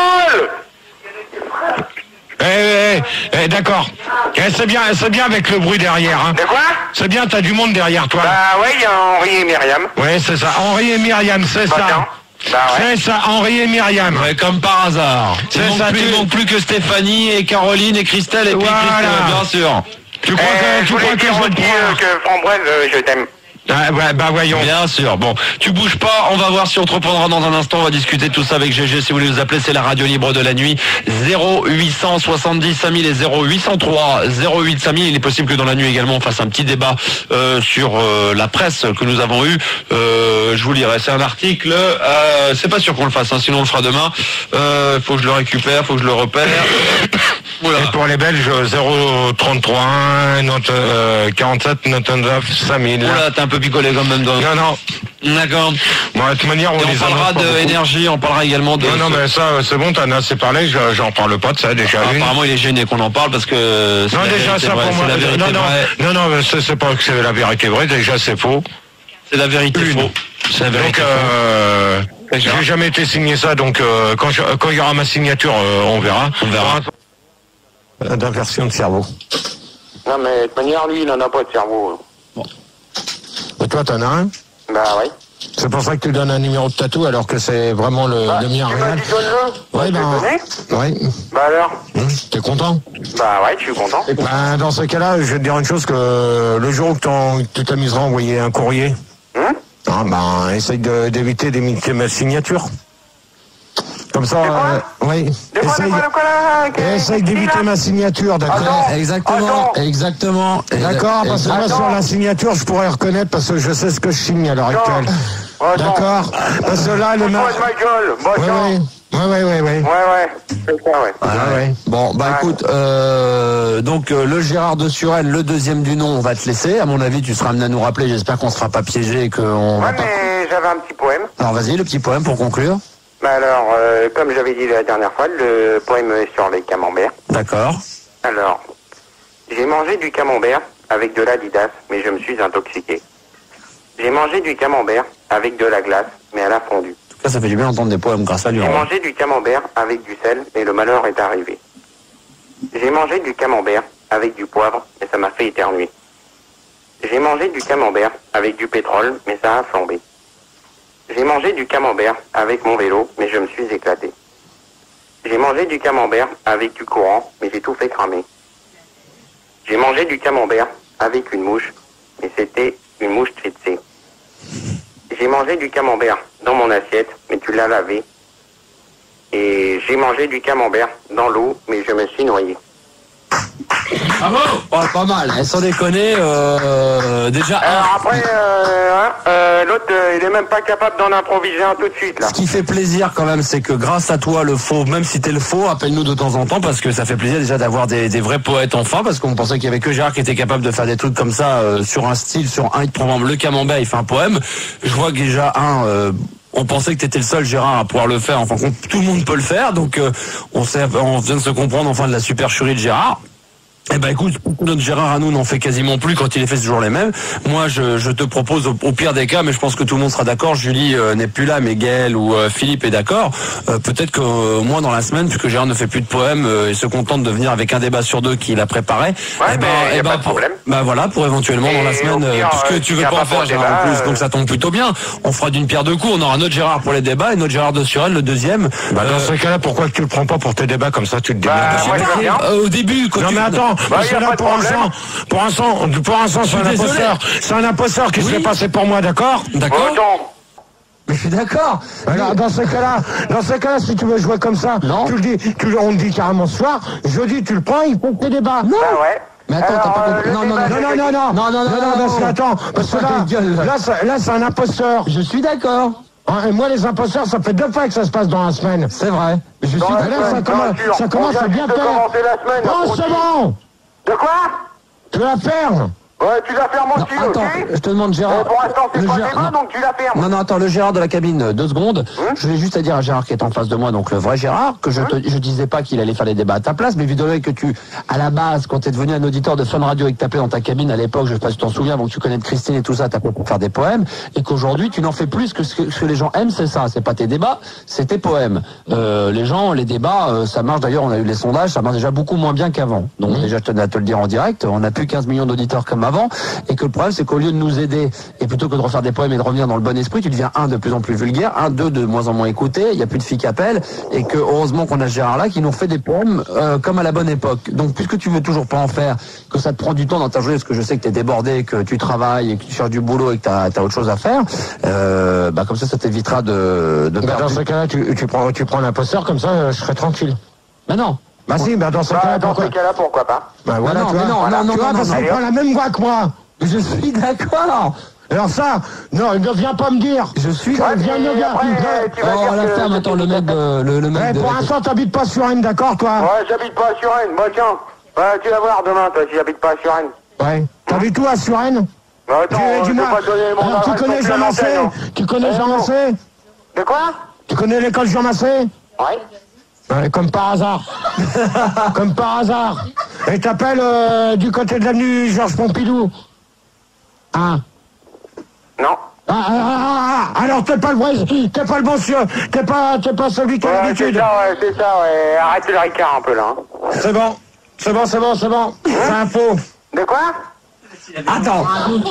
Speaker 2: gueule.
Speaker 3: D'accord. C'est bien avec le bruit derrière. Hein.
Speaker 2: De quoi?
Speaker 3: C'est bien, t'as du monde derrière toi.
Speaker 2: Bah ouais, il y a Henri et Myriam.
Speaker 3: Ouais, c'est ça. Henri et Myriam, c'est ça.
Speaker 2: Bah ouais.
Speaker 3: C'est ça, Henri et Myriam.
Speaker 5: Ouais, comme par hasard. Il manque plus que Stéphanie et Caroline et Christelle et puis Christelle, bien sûr.
Speaker 3: Tu crois que je le prends
Speaker 2: que Framboise, je t'aime.
Speaker 3: Bah voyons.
Speaker 5: Bien sûr. Bon, tu bouges pas. On va voir si on te reprendra dans un instant. On va discuter de tout ça avec GG. Si vous voulez nous appeler, c'est la radio libre de la nuit. 0870 5000 et 0803 08 5000. Il est possible que dans la nuit également on fasse un petit débat sur la presse que nous avons eue. Je vous lirai. C'est un article. C'est pas sûr qu'on le fasse. Hein, sinon on le fera demain. Faut que je le récupère. Faut que je le repère. Voilà.
Speaker 3: Et pour les Belges, 033 47 99 5000.
Speaker 5: Voilà, t'es un peu picolé quand même.
Speaker 3: Non.
Speaker 5: D'accord.
Speaker 3: Bon, de toute manière,
Speaker 5: on parlera d'énergie, on parlera également de...
Speaker 3: Non, mais ça, c'est bon, t'en as assez parlé, j'en parle pas de ça, déjà.
Speaker 5: Apparemment, il est gêné qu'on en parle parce que...
Speaker 3: Non, déjà, ça pour moi... Non, c'est pas que c'est la vérité vraie, déjà, c'est faux.
Speaker 5: C'est la vérité faux. C'est la vérité
Speaker 3: faux. J'ai jamais été signé ça, donc quand il y aura ma signature, on verra. D'inversion de cerveau.
Speaker 2: Non, mais de toute manière, lui, il n'en a pas de cerveau.
Speaker 3: Bon. Et toi, t'en as un?
Speaker 2: Bah oui.
Speaker 3: C'est pour ça que tu donnes un numéro de tatou alors que c'est vraiment le mien réel.
Speaker 2: Tu m'as dit donne-le?
Speaker 3: Oui.
Speaker 2: Bah alors?
Speaker 3: T'es content?
Speaker 2: Bah ouais, je suis content.
Speaker 3: Bah, dans ce cas-là, je vais te dire une chose, que le jour où tu t'amuseras à envoyer un courrier, essaye d'éviter d'imiter ma signature. Comme ça, oui. Essaye d'éviter ma signature, d'accord?
Speaker 5: Exactement.
Speaker 3: D'accord, parce que moi, sur la signature, je pourrais reconnaître parce que je sais ce que je signe à l'heure actuelle. D'accord? Parce que là, le mec... Oui.
Speaker 5: Ouais. Bon, bah écoute, donc le Gérard de Suresnes, le deuxième du nom, on va te laisser. À mon avis, tu seras amené à nous rappeler. J'espère qu'on ne sera pas piégé et qu'on va pas...
Speaker 2: mais j'avais un petit poème.
Speaker 5: Alors vas-y, le petit poème pour conclure.
Speaker 2: Bah alors, comme j'avais dit la dernière fois, le poème est sur les camemberts.
Speaker 5: D'accord.
Speaker 2: Alors, j'ai mangé du camembert avec de l'Adidas, mais je me suis intoxiqué. J'ai mangé du camembert avec de la glace, mais elle a fondu.
Speaker 5: En tout cas, ça fait du bien d'entendre des poèmes grâce à lui.
Speaker 2: J'ai mangé du camembert avec du sel, mais le malheur est arrivé. J'ai mangé du camembert avec du poivre, mais ça m'a fait éternuer. J'ai mangé du camembert avec du pétrole, mais ça a flambé. J'ai mangé du camembert avec mon vélo, mais je me suis éclaté. J'ai mangé du camembert avec du courant, mais j'ai tout fait cramer. J'ai mangé du camembert avec une mouche, mais c'était une mouche tsetse. J'ai mangé du camembert dans mon assiette, mais tu l'as lavé. Et j'ai mangé du camembert dans l'eau, mais je me suis noyé.
Speaker 5: Bravo. Pas mal, sans déconner, déjà...
Speaker 2: Alors après, l'autre, il est même pas capable d'en improviser un tout de suite, là.
Speaker 5: Ce qui fait plaisir quand même, c'est que grâce à toi, le faux, même si t'es le faux, appelle-nous de temps en temps, parce que ça fait plaisir déjà d'avoir des vrais poètes enfin, parce qu'on pensait qu'il y avait que Gérard qui était capable de faire des trucs comme ça, sur un style, sur un, il prend le camembert, il fait un poème. Je vois que déjà, on pensait que t'étais le seul, Gérard, à pouvoir le faire. Enfin, tout le monde peut le faire, donc on vient de se comprendre enfin de la supercherie de Gérard. Eh ben écoute, notre Gérard à nous n'en fait quasiment plus quand il est fait toujours les mêmes. Moi je te propose au pire des cas, mais je pense que tout le monde sera d'accord, Julie n'est plus là, mais Gaël ou Philippe est d'accord, peut-être que moi dans la semaine, puisque Gérard ne fait plus de poèmes et se contente de venir avec un débat sur deux qu'il a préparé,
Speaker 2: pas de problème.
Speaker 5: Bah voilà, pour éventuellement dans la semaine, puisque tu veux pas en faire Gérard en plus, donc ça tombe plutôt bien, on fera d'une pierre deux coups, on aura notre Gérard pour les débats et notre Gérard de Suresnes le deuxième.
Speaker 3: Dans ce cas-là, pourquoi tu le prends pas pour tes débats comme ça, tu te démerdes?
Speaker 5: Au début, quand tu...
Speaker 3: mais attends, parce que là, pour l'instant, c'est un imposteur qui se fait passer pour moi, d'accord?
Speaker 5: D'accord.
Speaker 3: Mais je suis d'accord. Alors, dans ce cas-là, si tu veux jouer comme ça, tu le dis, on te dit carrément ce soir, jeudi, tu le prends, il faut que tes débats. Non.
Speaker 2: Bah ouais.
Speaker 3: Mais attends, t'as pas compris. Non, attends, parce que là, c'est un imposteur.
Speaker 5: Je suis d'accord.
Speaker 3: Et moi, les imposteurs, ça fait 2 fois que ça se passe dans la semaine.
Speaker 5: C'est vrai.
Speaker 3: Je suis d'accord. Ça commence à bien faire. Non, c'est bon.
Speaker 2: De quoi?
Speaker 3: Tu vas la faire.
Speaker 2: Ouais, tu la fermes aussi,
Speaker 5: attends,
Speaker 2: ok?
Speaker 5: je te demande Gérard.
Speaker 2: Pour l'instant, c'est pas débat, donc tu la fermes.
Speaker 5: Non, attends, le Gérard de la cabine, 2 secondes. Je vais juste à dire à Gérard qui est en face de moi, donc le vrai Gérard, que je disais pas qu'il allait faire les débats à ta place, mais vu que tu, à la base, quand t'es devenu un auditeur de Fun Radio et que t'appelais dans ta cabine à l'époque, je sais pas si tu t'en souviens, donc tu connais de Christine et tout ça, t'appelais pour faire des poèmes, et qu'aujourd'hui, tu n'en fais plus que ce que les gens aiment, c'est ça. C'est pas tes débats, c'est tes poèmes. Les gens, les débats, ça marche d'ailleurs, on a eu les sondages, ça marche déjà beaucoup moins bien qu'avant. Donc déjà, je tenais à te le dire en direct, on a plus 15 millions d'auditeurs comme avant. avant, et que le problème c'est qu'au lieu de nous aider, et plutôt que de refaire des poèmes et de revenir dans le bon esprit, tu deviens de plus en plus vulgaire, deux de moins en moins écouté, il n'y a plus de filles qui appellent, et que heureusement qu'on a Gérard là qui nous fait des poèmes comme à la bonne époque. Donc puisque tu veux toujours pas en faire, que ça te prend du temps dans ta journée, parce que je sais que tu es débordé, que tu travailles, et que tu cherches du boulot et que tu as autre chose à faire, comme ça t'évitera de perdre.
Speaker 3: Dans ce cas-là, tu prends l'imposteur, comme ça, je serai tranquille.
Speaker 5: Mais non.
Speaker 3: Bah si, dans ce cas-là,
Speaker 2: pourquoi pas?
Speaker 3: Bah voilà,
Speaker 5: non,
Speaker 3: tu vois,
Speaker 5: non,
Speaker 3: parce qu'il prend la même voix que moi.
Speaker 5: Je suis d'accord.
Speaker 3: Alors ça, non, ne viens pas me dire.
Speaker 5: Je suis
Speaker 3: viens.
Speaker 5: Oh, la ferme, attends, le mec de...
Speaker 3: Pour l'instant, t'habites pas sur Rennes, d'accord, toi?
Speaker 2: Ouais, j'habite pas à Suresnes. Bah tiens, tu vas voir demain, toi, si j'habite pas à Suresnes.
Speaker 3: Ouais. T'habites où à Suresnes?
Speaker 2: Bah attends,
Speaker 3: dis-moi.
Speaker 2: je vais pas donner mon
Speaker 3: Alors, tu
Speaker 2: adresse
Speaker 3: connais
Speaker 2: non
Speaker 3: Jean
Speaker 2: plus à
Speaker 3: Massé?
Speaker 2: l'antenne,
Speaker 3: Tu connais Jean Massé?
Speaker 2: De quoi?
Speaker 3: Tu connais l'école Jean Massé?
Speaker 2: Ouais.
Speaker 3: Ouais, comme par hasard. Comme par hasard. Et t'appelles du côté de l'avenue Georges Pompidou. Ah.
Speaker 2: Non.
Speaker 3: Alors t'es pas le vrai, t'es pas le bon monsieur, t'es pas celui qui a l'habitude.
Speaker 2: C'est ça, ouais. Arrête le ricard un peu là.
Speaker 3: C'est bon. C'est un faux.
Speaker 2: De quoi?
Speaker 5: Attends.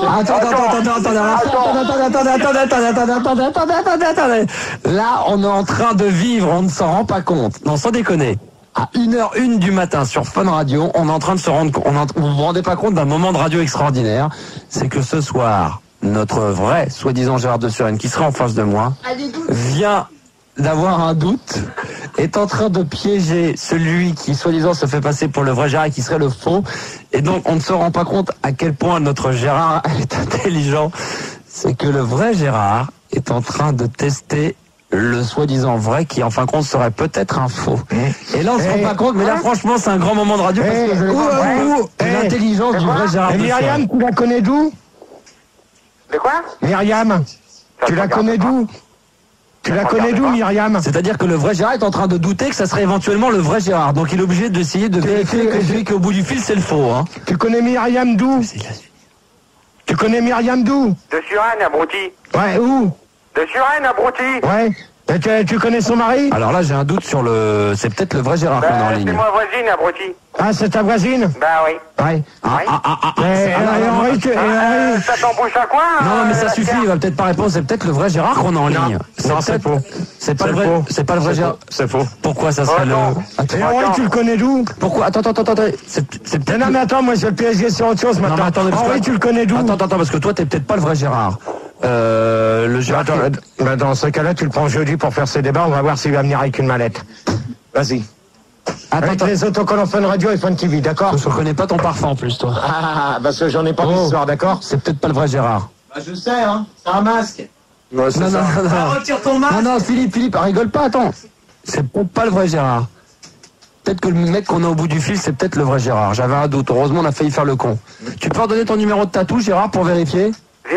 Speaker 5: Là, on est en train de vivre, on ne s'en rend pas compte. Non, sans déconner. À 1h01 du matin sur Fun Radio, on est en train de se rendre compte, vous vous rendez pas compte d'un moment de radio extraordinaire. C'est que ce soir, notre vrai, soi-disant Gérard de Suresnes, qui sera en face de moi, vient d'avoir un doute, est en train de piéger celui qui, soi-disant, se fait passer pour le vrai Gérard et qui serait le faux. Et donc, on ne se rend pas compte à quel point notre Gérard est intelligent. C'est que le vrai Gérard est en train de tester le soi-disant vrai qui, en fin de compte, serait peut-être un faux. Et là, on ne se rend pas compte, mais là, franchement, c'est un grand moment de radio parce que je vois l'intelligence du vrai Gérard.
Speaker 3: Et Myriam, tu la connais d'où?
Speaker 2: De quoi?
Speaker 3: Myriam, tu la connais d'où? Tu la connais d'où, Myriam?
Speaker 5: C'est-à-dire que le vrai Gérard est en train de douter que ça serait éventuellement le vrai Gérard. Donc il est obligé d'essayer de vérifier que celui qui est au bout du fil, c'est le faux. Hein.
Speaker 3: Tu connais Myriam d'où? Tu connais Myriam d'où?
Speaker 2: De Suresnes, abruti.
Speaker 3: Ouais, où?
Speaker 2: De Suresnes, abruti.
Speaker 3: Ouais. Et tu connais son mari?
Speaker 5: Alors là, j'ai un doute sur le... C'est peut-être le vrai Gérard qu'on a en ligne.
Speaker 2: C'est ma voisine, abruti.
Speaker 3: Ah, c'est ta voisine?
Speaker 2: Bah oui.
Speaker 3: Ouais.
Speaker 2: Ça t'embouche à quoi?
Speaker 5: Non, mais ça suffit, il va peut-être pas répondre. C'est peut-être le vrai Gérard qu'on a en ligne.
Speaker 3: Non, c'est faux.
Speaker 5: C'est pas le vrai. C'est pas le vrai Gérard.
Speaker 3: C'est faux.
Speaker 5: Pourquoi ça serait le...
Speaker 3: Et Henri, tu le connais d'où?
Speaker 5: Pourquoi? Attends. C'est peut-être...
Speaker 3: Non, mais attends, moi, j'ai le PSG sur autre chose maintenant. Henri, tu le connais d'où?
Speaker 5: Attends, parce que toi, t'es peut-être pas le vrai Gérard. Le Gérard...
Speaker 3: Dans ce cas-là, tu le prends jeudi pour faire ses débats. On va voir s'il va venir avec une mallette. Vas-y. Avec les autocollants Fun Radio et Fun TV, d'accord?
Speaker 5: Je reconnais pas ton parfum en plus, toi.
Speaker 3: Ah, parce que j'en ai pas d'histoire, d'accord?
Speaker 5: C'est peut-être pas le vrai Gérard.
Speaker 7: Bah, je sais, hein. C'est un masque.
Speaker 3: Ouais,
Speaker 5: Non.
Speaker 7: Retire ton masque.
Speaker 5: Non, Philippe, rigole pas, attends. C'est peut-être pas le vrai Gérard. Peut-être que le mec qu'on a au bout du fil, c'est peut-être le vrai Gérard. J'avais un doute. Heureusement, on a failli faire le con. Tu peux redonner ton numéro de tatou, Gérard, pour vérifier?
Speaker 2: 06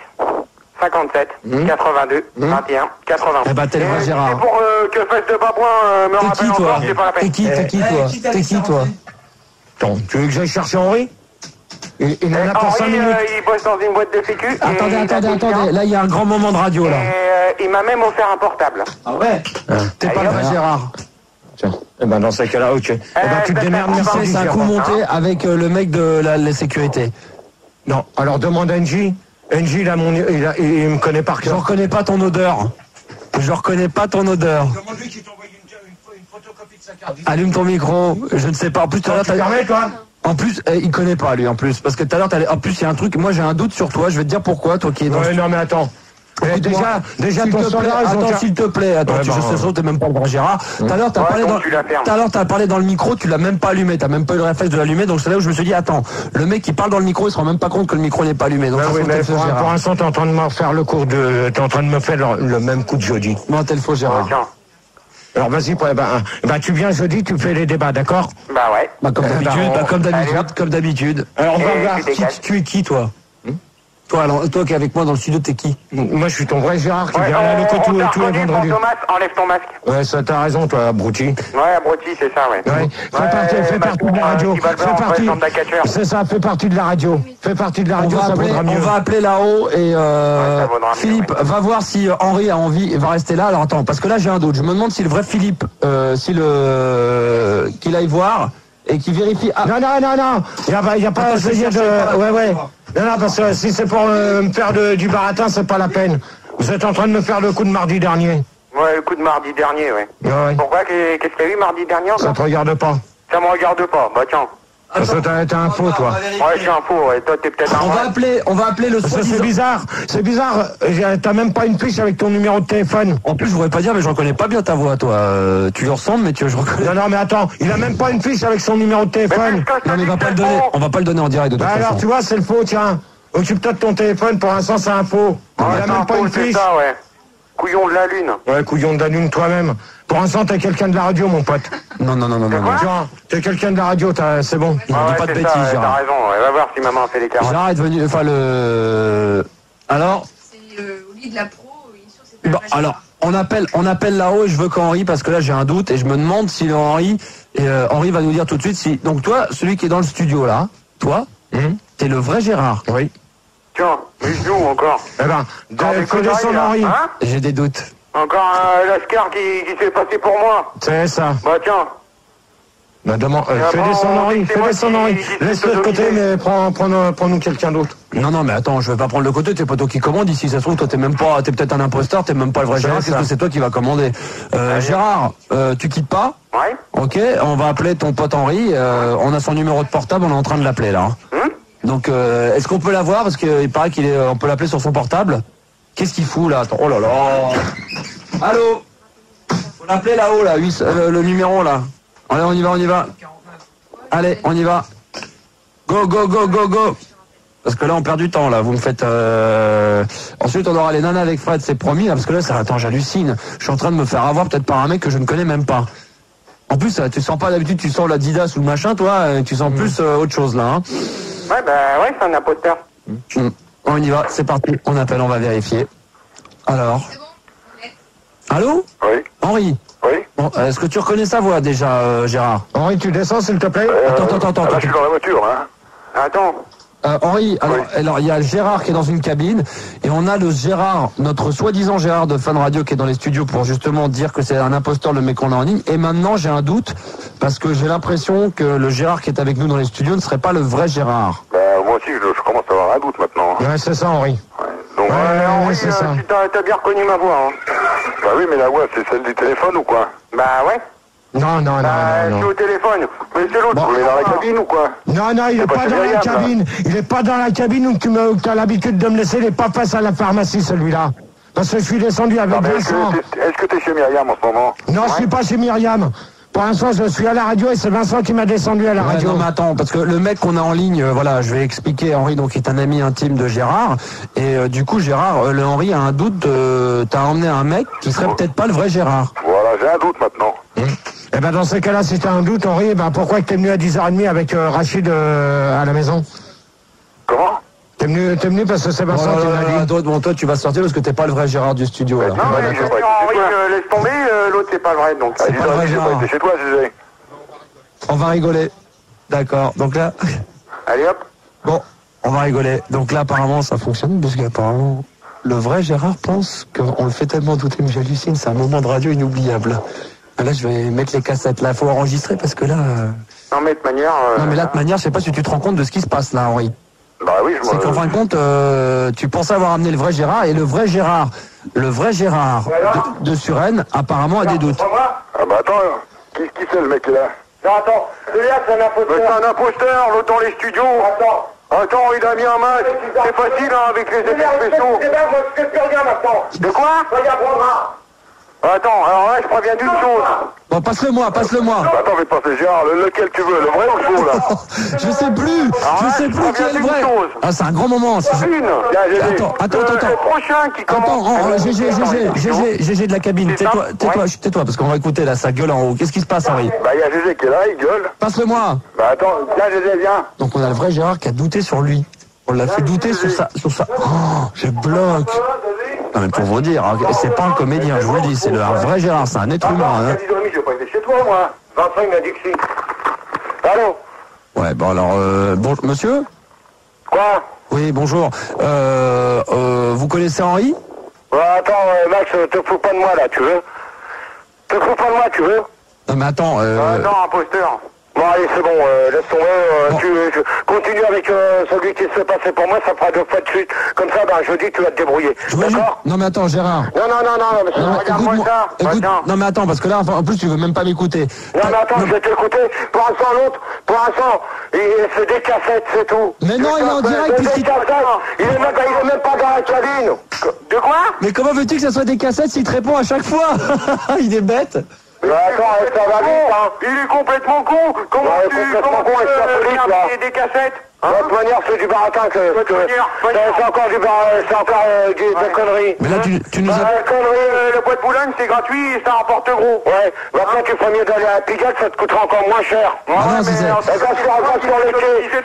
Speaker 2: 57 82 21 80.
Speaker 5: Eh ben, t'es le vrai Gérard.
Speaker 2: C'est pour que Fesse de Babouin me rappelle encore, c'est pas la peine.
Speaker 5: T'es qui, toi?
Speaker 3: Attends, tu veux que j'aille chercher Henri? Il en a pour 5
Speaker 2: Henri,
Speaker 3: minutes.
Speaker 2: il bosse dans une boîte de sécu.
Speaker 5: Attendez. Là, il y a un grand moment de radio, là.
Speaker 2: Et il m'a même offert un portable.
Speaker 7: Ah ouais.
Speaker 5: T'es pas le vrai Gérard.
Speaker 3: Tiens. Eh ben, dans ces cas-là, ok. Eh ben, tu te démerdes, merci.
Speaker 5: C'est un coup monté avec le mec de la sécurité.
Speaker 3: Non, alors demande à NJ. NJ, il me connaît par
Speaker 5: Je
Speaker 3: cœur.
Speaker 5: reconnais pas ton odeur.
Speaker 3: Demande-lui qu'il t'envoie une photocopie de sa carte.
Speaker 5: Allume ton micro. Je ne sais pas. En plus, tout à l'heure,
Speaker 3: Tu permets, toi?
Speaker 5: En plus, il connaît pas, lui, en plus. Parce que tout à l'heure, en plus, il y a un truc. Moi, j'ai un doute sur toi. Je vais te dire pourquoi, toi qui es dans...
Speaker 3: Ouais, non, mais attends. Déjà, ton sondage...
Speaker 5: Attends, s'il te plaît. Attends, je sais que t'es même pas le vrai Gérard. Tout à l'heure, t'as parlé dans le micro, tu l'as même pas allumé. T'as même pas eu le réflexe de l'allumer. Donc, c'est là où je me suis dit, attends, le mec qui parle dans le micro, il se rend même pas compte que le micro n'est pas allumé. Donc,
Speaker 3: oui, mais pour l'instant, t'es en train de me faire t'es en train de me faire le même coup de jeudi.
Speaker 5: Non, t'es le faux Gérard.
Speaker 3: Alors, vas-y, tu viens jeudi, tu fais les débats, d'accord?
Speaker 2: Bah ouais.
Speaker 5: Comme d'habitude.
Speaker 3: Alors, on va voir.
Speaker 5: Tu es qui, toi? Toi qui es avec moi dans le studio, t'es qui?
Speaker 3: Moi, je suis ton vrai Gérard qui vient à l'occasion tous les vendredis.
Speaker 2: Enlève ton masque.
Speaker 3: Ouais, ça, t'as raison, toi, abruti.
Speaker 2: Ouais, abruti, c'est ça, ouais.
Speaker 3: Fais partie de la radio. C'est ça, fais partie de la radio. Fais partie de la radio, ça vaudra mieux.
Speaker 5: On va appeler là-haut et Philippe, va voir si Henri a envie et va rester là. Alors attends, parce que là j'ai un doute. Je me demande si le vrai Philippe, qu'il aille voir. et qui vérifie. Ah.
Speaker 3: Non, il n'y a pas à essayer de... Ouais. Non, parce que si c'est pour me faire du baratin, c'est pas la peine. Vous êtes en train de me faire le coup de mardi dernier.
Speaker 2: Ouais, le coup de mardi dernier, ouais.
Speaker 3: Ouais.
Speaker 2: Pourquoi? Qu'est-ce qu'il y a eu mardi dernier encore?
Speaker 3: Ça te regarde pas.
Speaker 2: Ça me regarde pas, bah tiens.
Speaker 3: Parce que t'as un faux, toi.
Speaker 2: Ouais, je suis un faux, ouais. Toi, t'es peut-être un vrai.
Speaker 5: On va appeler le
Speaker 3: soi-disant. C'est bizarre. T'as même pas une fiche avec ton numéro de téléphone.
Speaker 5: En plus, je voudrais pas dire, mais je reconnais pas bien ta voix, toi. Tu lui ressembles, mais je reconnais.
Speaker 3: Non, mais attends. Il a même pas une fiche avec son numéro de téléphone.
Speaker 5: Non, mais il va pas le donner. On va pas le donner en direct de toute façon.
Speaker 3: Alors, tu vois, c'est le faux, tiens. Occupe-toi de ton téléphone. Pour l'instant, c'est un faux. Il a même pas une fiche.
Speaker 2: Ça, ouais. Couillon de la lune.
Speaker 3: Ouais, couillon de la lune toi-même. Pour l'instant, t'es quelqu'un de la radio, mon pote.
Speaker 5: Non.
Speaker 3: Tiens, t'es quelqu'un de la radio, c'est bon.
Speaker 5: Il ne dit pas de bêtises, Gérard.
Speaker 2: T'as raison, on va voir si maman fait les carottes.
Speaker 5: Gérard est devenu... Enfin, Alors
Speaker 6: C'est au lit de la pro, il est sûr que c'est pas
Speaker 5: bon, alors, on appelle là-haut et je veux qu'Henri, parce que là, j'ai un doute et je me demande si le Henri... Henri va nous dire tout de suite si... Donc toi, celui qui est dans le studio, là, toi, t'es le vrai Gérard.
Speaker 3: Oui.
Speaker 2: Tiens, mais je joue encore.
Speaker 3: Eh ben, connais son Henri.
Speaker 2: Hein?
Speaker 5: J'ai des doutes.
Speaker 2: Encore un Lascar qui s'est passé pour moi.
Speaker 3: C'est ça.
Speaker 2: Bah tiens.
Speaker 3: Bah demande, fais descendre Henri, laisse-le de côté, mais prends-nous quelqu'un d'autre.
Speaker 5: Non, mais attends, je vais pas prendre le côté, t'es pas toi qui commande, ici ça se trouve, toi t'es peut-être un imposteur, t'es même pas le vrai Gérard, qu'est-ce que c'est toi qui va commander? Gérard, tu quittes pas?
Speaker 2: Ouais.
Speaker 5: Ok, on va appeler ton pote Henri, on a son numéro de portable, on est en train de l'appeler là. Donc, est-ce qu'on peut l'avoir? Parce qu'il paraît on peut l'appeler sur son portable. Qu'est-ce qu'il fout là? Attends, oh là là. Allô? Faut l'appeler là-haut là, le numéro là. Allez, on y va. Allez, on y va. Go. Parce que là, on perd du temps là. Vous me faites. Ensuite, on aura les nanas avec Fred, c'est promis. Là, parce que là, attends, j'hallucine. Je suis en train de me faire avoir peut-être par un mec que je ne connais même pas. En plus, tu sens pas d'habitude, tu sens l'Adidas ou le machin, toi. Tu sens plus autre chose là. Hein.
Speaker 2: Ouais, c'est un imposteur.
Speaker 5: On y va, c'est parti. On appelle, on va vérifier. Alors. Allô?
Speaker 4: Oui.
Speaker 5: Henri?
Speaker 4: Oui.
Speaker 5: Bon, est-ce que tu reconnais sa voix déjà, Gérard?
Speaker 3: Henri, tu descends s'il te plaît?
Speaker 5: Attends.
Speaker 4: Là, je suis dans la voiture, là.
Speaker 2: Attends.
Speaker 5: Henri, alors il y a Gérard qui est dans une cabine et on a le Gérard, notre soi-disant Gérard de Fun Radio qui est dans les studios pour justement dire que c'est un imposteur le mec qu'on a en ligne. Et maintenant j'ai un doute parce que j'ai l'impression que le Gérard qui est avec nous dans les studios ne serait pas le vrai Gérard.
Speaker 4: Moi aussi je commence à avoir un doute maintenant.
Speaker 3: Ouais, c'est ça Henri.
Speaker 4: Ouais. Donc,
Speaker 3: Henri, c'est ça.
Speaker 2: T'as bien reconnu ma voix, hein.
Speaker 4: Bah oui, mais la voix c'est celle du téléphone ou quoi?
Speaker 2: Bah ouais.
Speaker 3: Non.
Speaker 2: Je suis au téléphone. Mais c'est l'autre.
Speaker 4: Vous êtes dans la cabine ou quoi?
Speaker 3: Non, il est pas dans la cabine. Il est pas dans la cabine où tu as l'habitude de me laisser. Il est pas face à la pharmacie, celui-là. Parce que je suis descendu avec Vincent.
Speaker 4: Est-ce que t'es chez Myriam en ce moment?
Speaker 3: Non, je suis pas chez Myriam. Pour l'instant, je suis à la radio et c'est Vincent qui m'a descendu à la radio.
Speaker 5: Non, mais attends, parce que le mec qu'on a en ligne, voilà, je vais expliquer, Henri, donc, est un ami intime de Gérard. Et du coup, Gérard, le Henri a un doute, t'as emmené un mec qui serait peut-être pas le vrai Gérard.
Speaker 4: Voilà, j'ai un doute maintenant.
Speaker 3: Eh ben, dans ces cas-là, si t'as un doute, Henri, pourquoi t'es venu à 10h30 avec Rachid à la maison?
Speaker 4: Comment?
Speaker 3: T'es venu parce que c'est Vincent qui m'a dit.
Speaker 5: Bon, toi, tu vas sortir parce que t'es pas le vrai Gérard du studio, là.
Speaker 2: Non, mais Henri, laisse tomber, l'autre c'est pas le vrai, donc.
Speaker 5: C'est pas le vrai Gérard.
Speaker 4: T'es chez toi, Gégé.
Speaker 5: On va rigoler. D'accord, donc là...
Speaker 2: Allez hop.
Speaker 5: Bon, on va rigoler. Donc là, apparemment, ça fonctionne, parce qu'apparemment, le vrai Gérard pense qu'on le fait tellement douter, mais j'hallucine, c'est un moment de radio inoubliable. Là, je vais mettre les cassettes, là, faut enregistrer, parce que là...
Speaker 2: Non, mais de manière...
Speaker 5: Non, mais là, de manière, je sais pas si tu te rends compte de ce qui se passe, là, Henri.
Speaker 4: Bah oui,
Speaker 5: C'est qu'en fin de compte, tu pensais avoir amené le vrai Gérard, et le vrai Gérard de Suresnes, apparemment, a des doutes.
Speaker 4: Ah bah attends, qui c'est le mec là?
Speaker 2: Non, attends, celui-là c'est un imposteur. Mais c'est un imposteur, l'autre dans les studios. Attends, il a mis un masque. C'est facile hein, avec les effets spéciaux. C'est bien, moi je fais plus rien maintenant. De quoi? Regarde, prendra. Attends, alors là je préviens d'une chose.
Speaker 5: Bon, passe-le-moi.
Speaker 4: Bah, attends, fais passer Gérard, lequel tu veux, le vrai ou le faux là?
Speaker 5: Je sais plus qui est le vrai. Ah, c'est un grand moment. Attends.
Speaker 2: Le prochain qui commence.
Speaker 5: Attends, Gégé de la cabine, tais-toi, parce qu'on va écouter là, ça gueule en haut. Qu'est-ce qui se passe, Henri?
Speaker 4: Bah il y a Gégé qui est là, il gueule.
Speaker 5: Passe-le-moi.
Speaker 4: Bah attends, viens Gégé, viens.
Speaker 5: Donc on a le vrai Gérard qui a douté sur lui. On l'a fait douter sur ça. Oh, je bloque. Non mais pour vous dire, c'est pas un comédien, je vous le dis, c'est un vrai Gérard, c'est un être humain. Hein.
Speaker 2: Je vais pas être chez toi, moi. Vincent, il m'a dit que si. Allô?
Speaker 5: Ouais, bon alors, bon, monsieur?
Speaker 2: Quoi?
Speaker 5: Oui, bonjour. Vous connaissez Henri?
Speaker 2: Ouais, attends, Max, te fous pas de moi, là, tu veux? Te fous pas de moi, tu veux?
Speaker 5: Non mais attends,
Speaker 2: non, imposteur.
Speaker 8: Bon, allez, c'est bon, laisse tomber. Tu continue avec celui qui se fait passer pour moi, ça fera 2 fois de suite. Comme ça, ben, jeudi, tu vas te débrouiller. D'accord?
Speaker 3: Non, mais attends, Gérard.
Speaker 8: Non, mais regarde-moi ça.
Speaker 3: Écoute, non, mais attends, parce que là, en plus, tu veux même pas m'écouter.
Speaker 8: Non, mais attends, je vais t'écouter. Pour l'instant, l'autre, il fait des cassettes, c'est tout.
Speaker 3: Mais non, il est en direct, puisqu'il...
Speaker 8: Il est même pas dans la cabine. De quoi?
Speaker 3: Mais comment veux-tu que ça soit des cassettes s'il te répond à chaque fois? Il est bête.
Speaker 8: Mais attends, ça va vite, hein.
Speaker 2: Il est complètement con. Comment tu
Speaker 8: peux
Speaker 2: des cassettes?
Speaker 8: De toute manière, c'est du baratin que c'est encore des conneries.
Speaker 3: Mais là, tu nous as...
Speaker 2: Le bois de Boulogne, c'est gratuit et ça rapporte gros.
Speaker 8: Ouais, maintenant tu ferais mieux d'aller à Pigalle, ça te coûtera encore moins cher.
Speaker 3: Ah non, c'est ça.
Speaker 8: Va sur les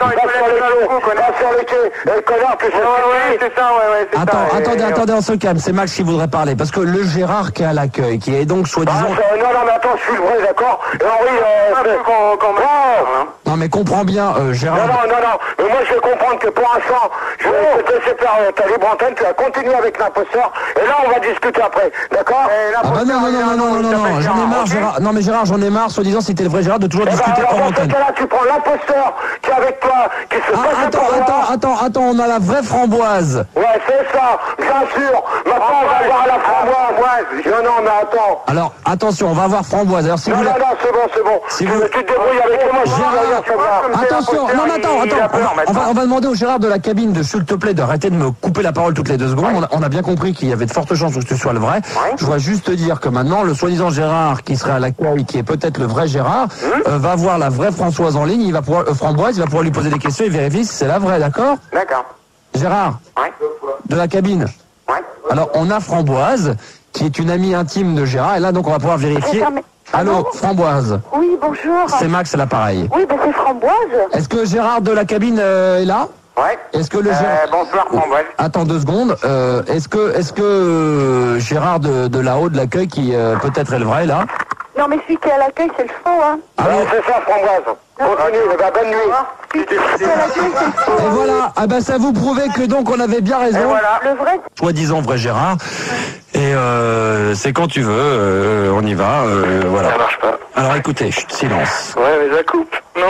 Speaker 8: quais, et connard, tu sais.
Speaker 2: Ouais, c'est ça, ouais.
Speaker 3: Attendez, on se calme, c'est Max qui voudrait parler, parce que le Gérard qui est à l'accueil, qui est donc soi-disant...
Speaker 8: Non, mais attends, je suis le vrai, d'accord? Et Henri,
Speaker 3: non, mais comprends bien, Gérard...
Speaker 8: Non, mais moi je vais comprendre que pour l'instant, je vais te laisser faire ta libre antenne, tu vas continuer avec l'imposteur, et là on va discuter après, d'accord?
Speaker 3: Ah bah non, j'en ai marre, Gérard. Non mais Gérard, j'en ai marre, soi-disant, si t'es le vrai Gérard, de toujours discuter hors antenne.
Speaker 8: Dans ce cas-là, tu prends l'imposteur qui est avec toi, qui se passe
Speaker 3: Attends, on a la vraie Framboise.
Speaker 8: Ouais, c'est ça, bien sûr. Maintenant, on va voir la Framboise. Non, mais attends.
Speaker 3: Alors, attention, on va voir Framboise. Alors, si
Speaker 8: non,
Speaker 3: vous...
Speaker 8: non, c'est bon.
Speaker 3: Si
Speaker 8: tu
Speaker 3: vous...
Speaker 8: te débrouilles avec moi.
Speaker 3: Gérard, attention, non, attends. On va demander au Gérard de la cabine de, s'il te plaît, d'arrêter de me couper la parole toutes les 2 secondes. On a bien compris qu'il y avait de fortes chances que ce soit le vrai. Je voudrais juste te dire que maintenant, le soi-disant Gérard, qui serait à l'accueil, qui est peut-être le vrai Gérard, va voir la vraie Françoise en ligne. Il va pouvoir, Framboise, il va pouvoir lui poser des questions et vérifier si c'est la vraie, d'accord?
Speaker 8: D'accord.
Speaker 3: Gérard, de la cabine. Alors, on a Framboise, qui est une amie intime de Gérard, et là, donc, on va pouvoir vérifier. Allô, Framboise.
Speaker 9: Oui, bonjour.
Speaker 3: C'est Max à l'appareil.
Speaker 9: Oui, ben c'est Framboise.
Speaker 3: Est-ce que Gérard de la cabine est là?
Speaker 8: Ouais.
Speaker 3: Est-ce que le Gérard...
Speaker 8: bonsoir, Framboise.
Speaker 3: Attends 2 secondes. Est-ce que Gérard de là-haut de l'accueil, qui peut-être est le vrai, là?
Speaker 9: Non, mais celui qui est à l'accueil, c'est le faux, hein.
Speaker 8: Alors, c'est ça, Framboise. Continue, bonne nuit.
Speaker 3: Et voilà, ah ben ça vous prouvait que donc on avait bien raison.
Speaker 8: Et voilà.
Speaker 9: Le vrai.
Speaker 3: Soi-disant vrai Gérard. Et c'est quand tu veux, on y va, voilà.
Speaker 8: Ça marche pas.
Speaker 3: Alors écoutez, chut, silence.
Speaker 8: Ouais, mais ça coupe. Non.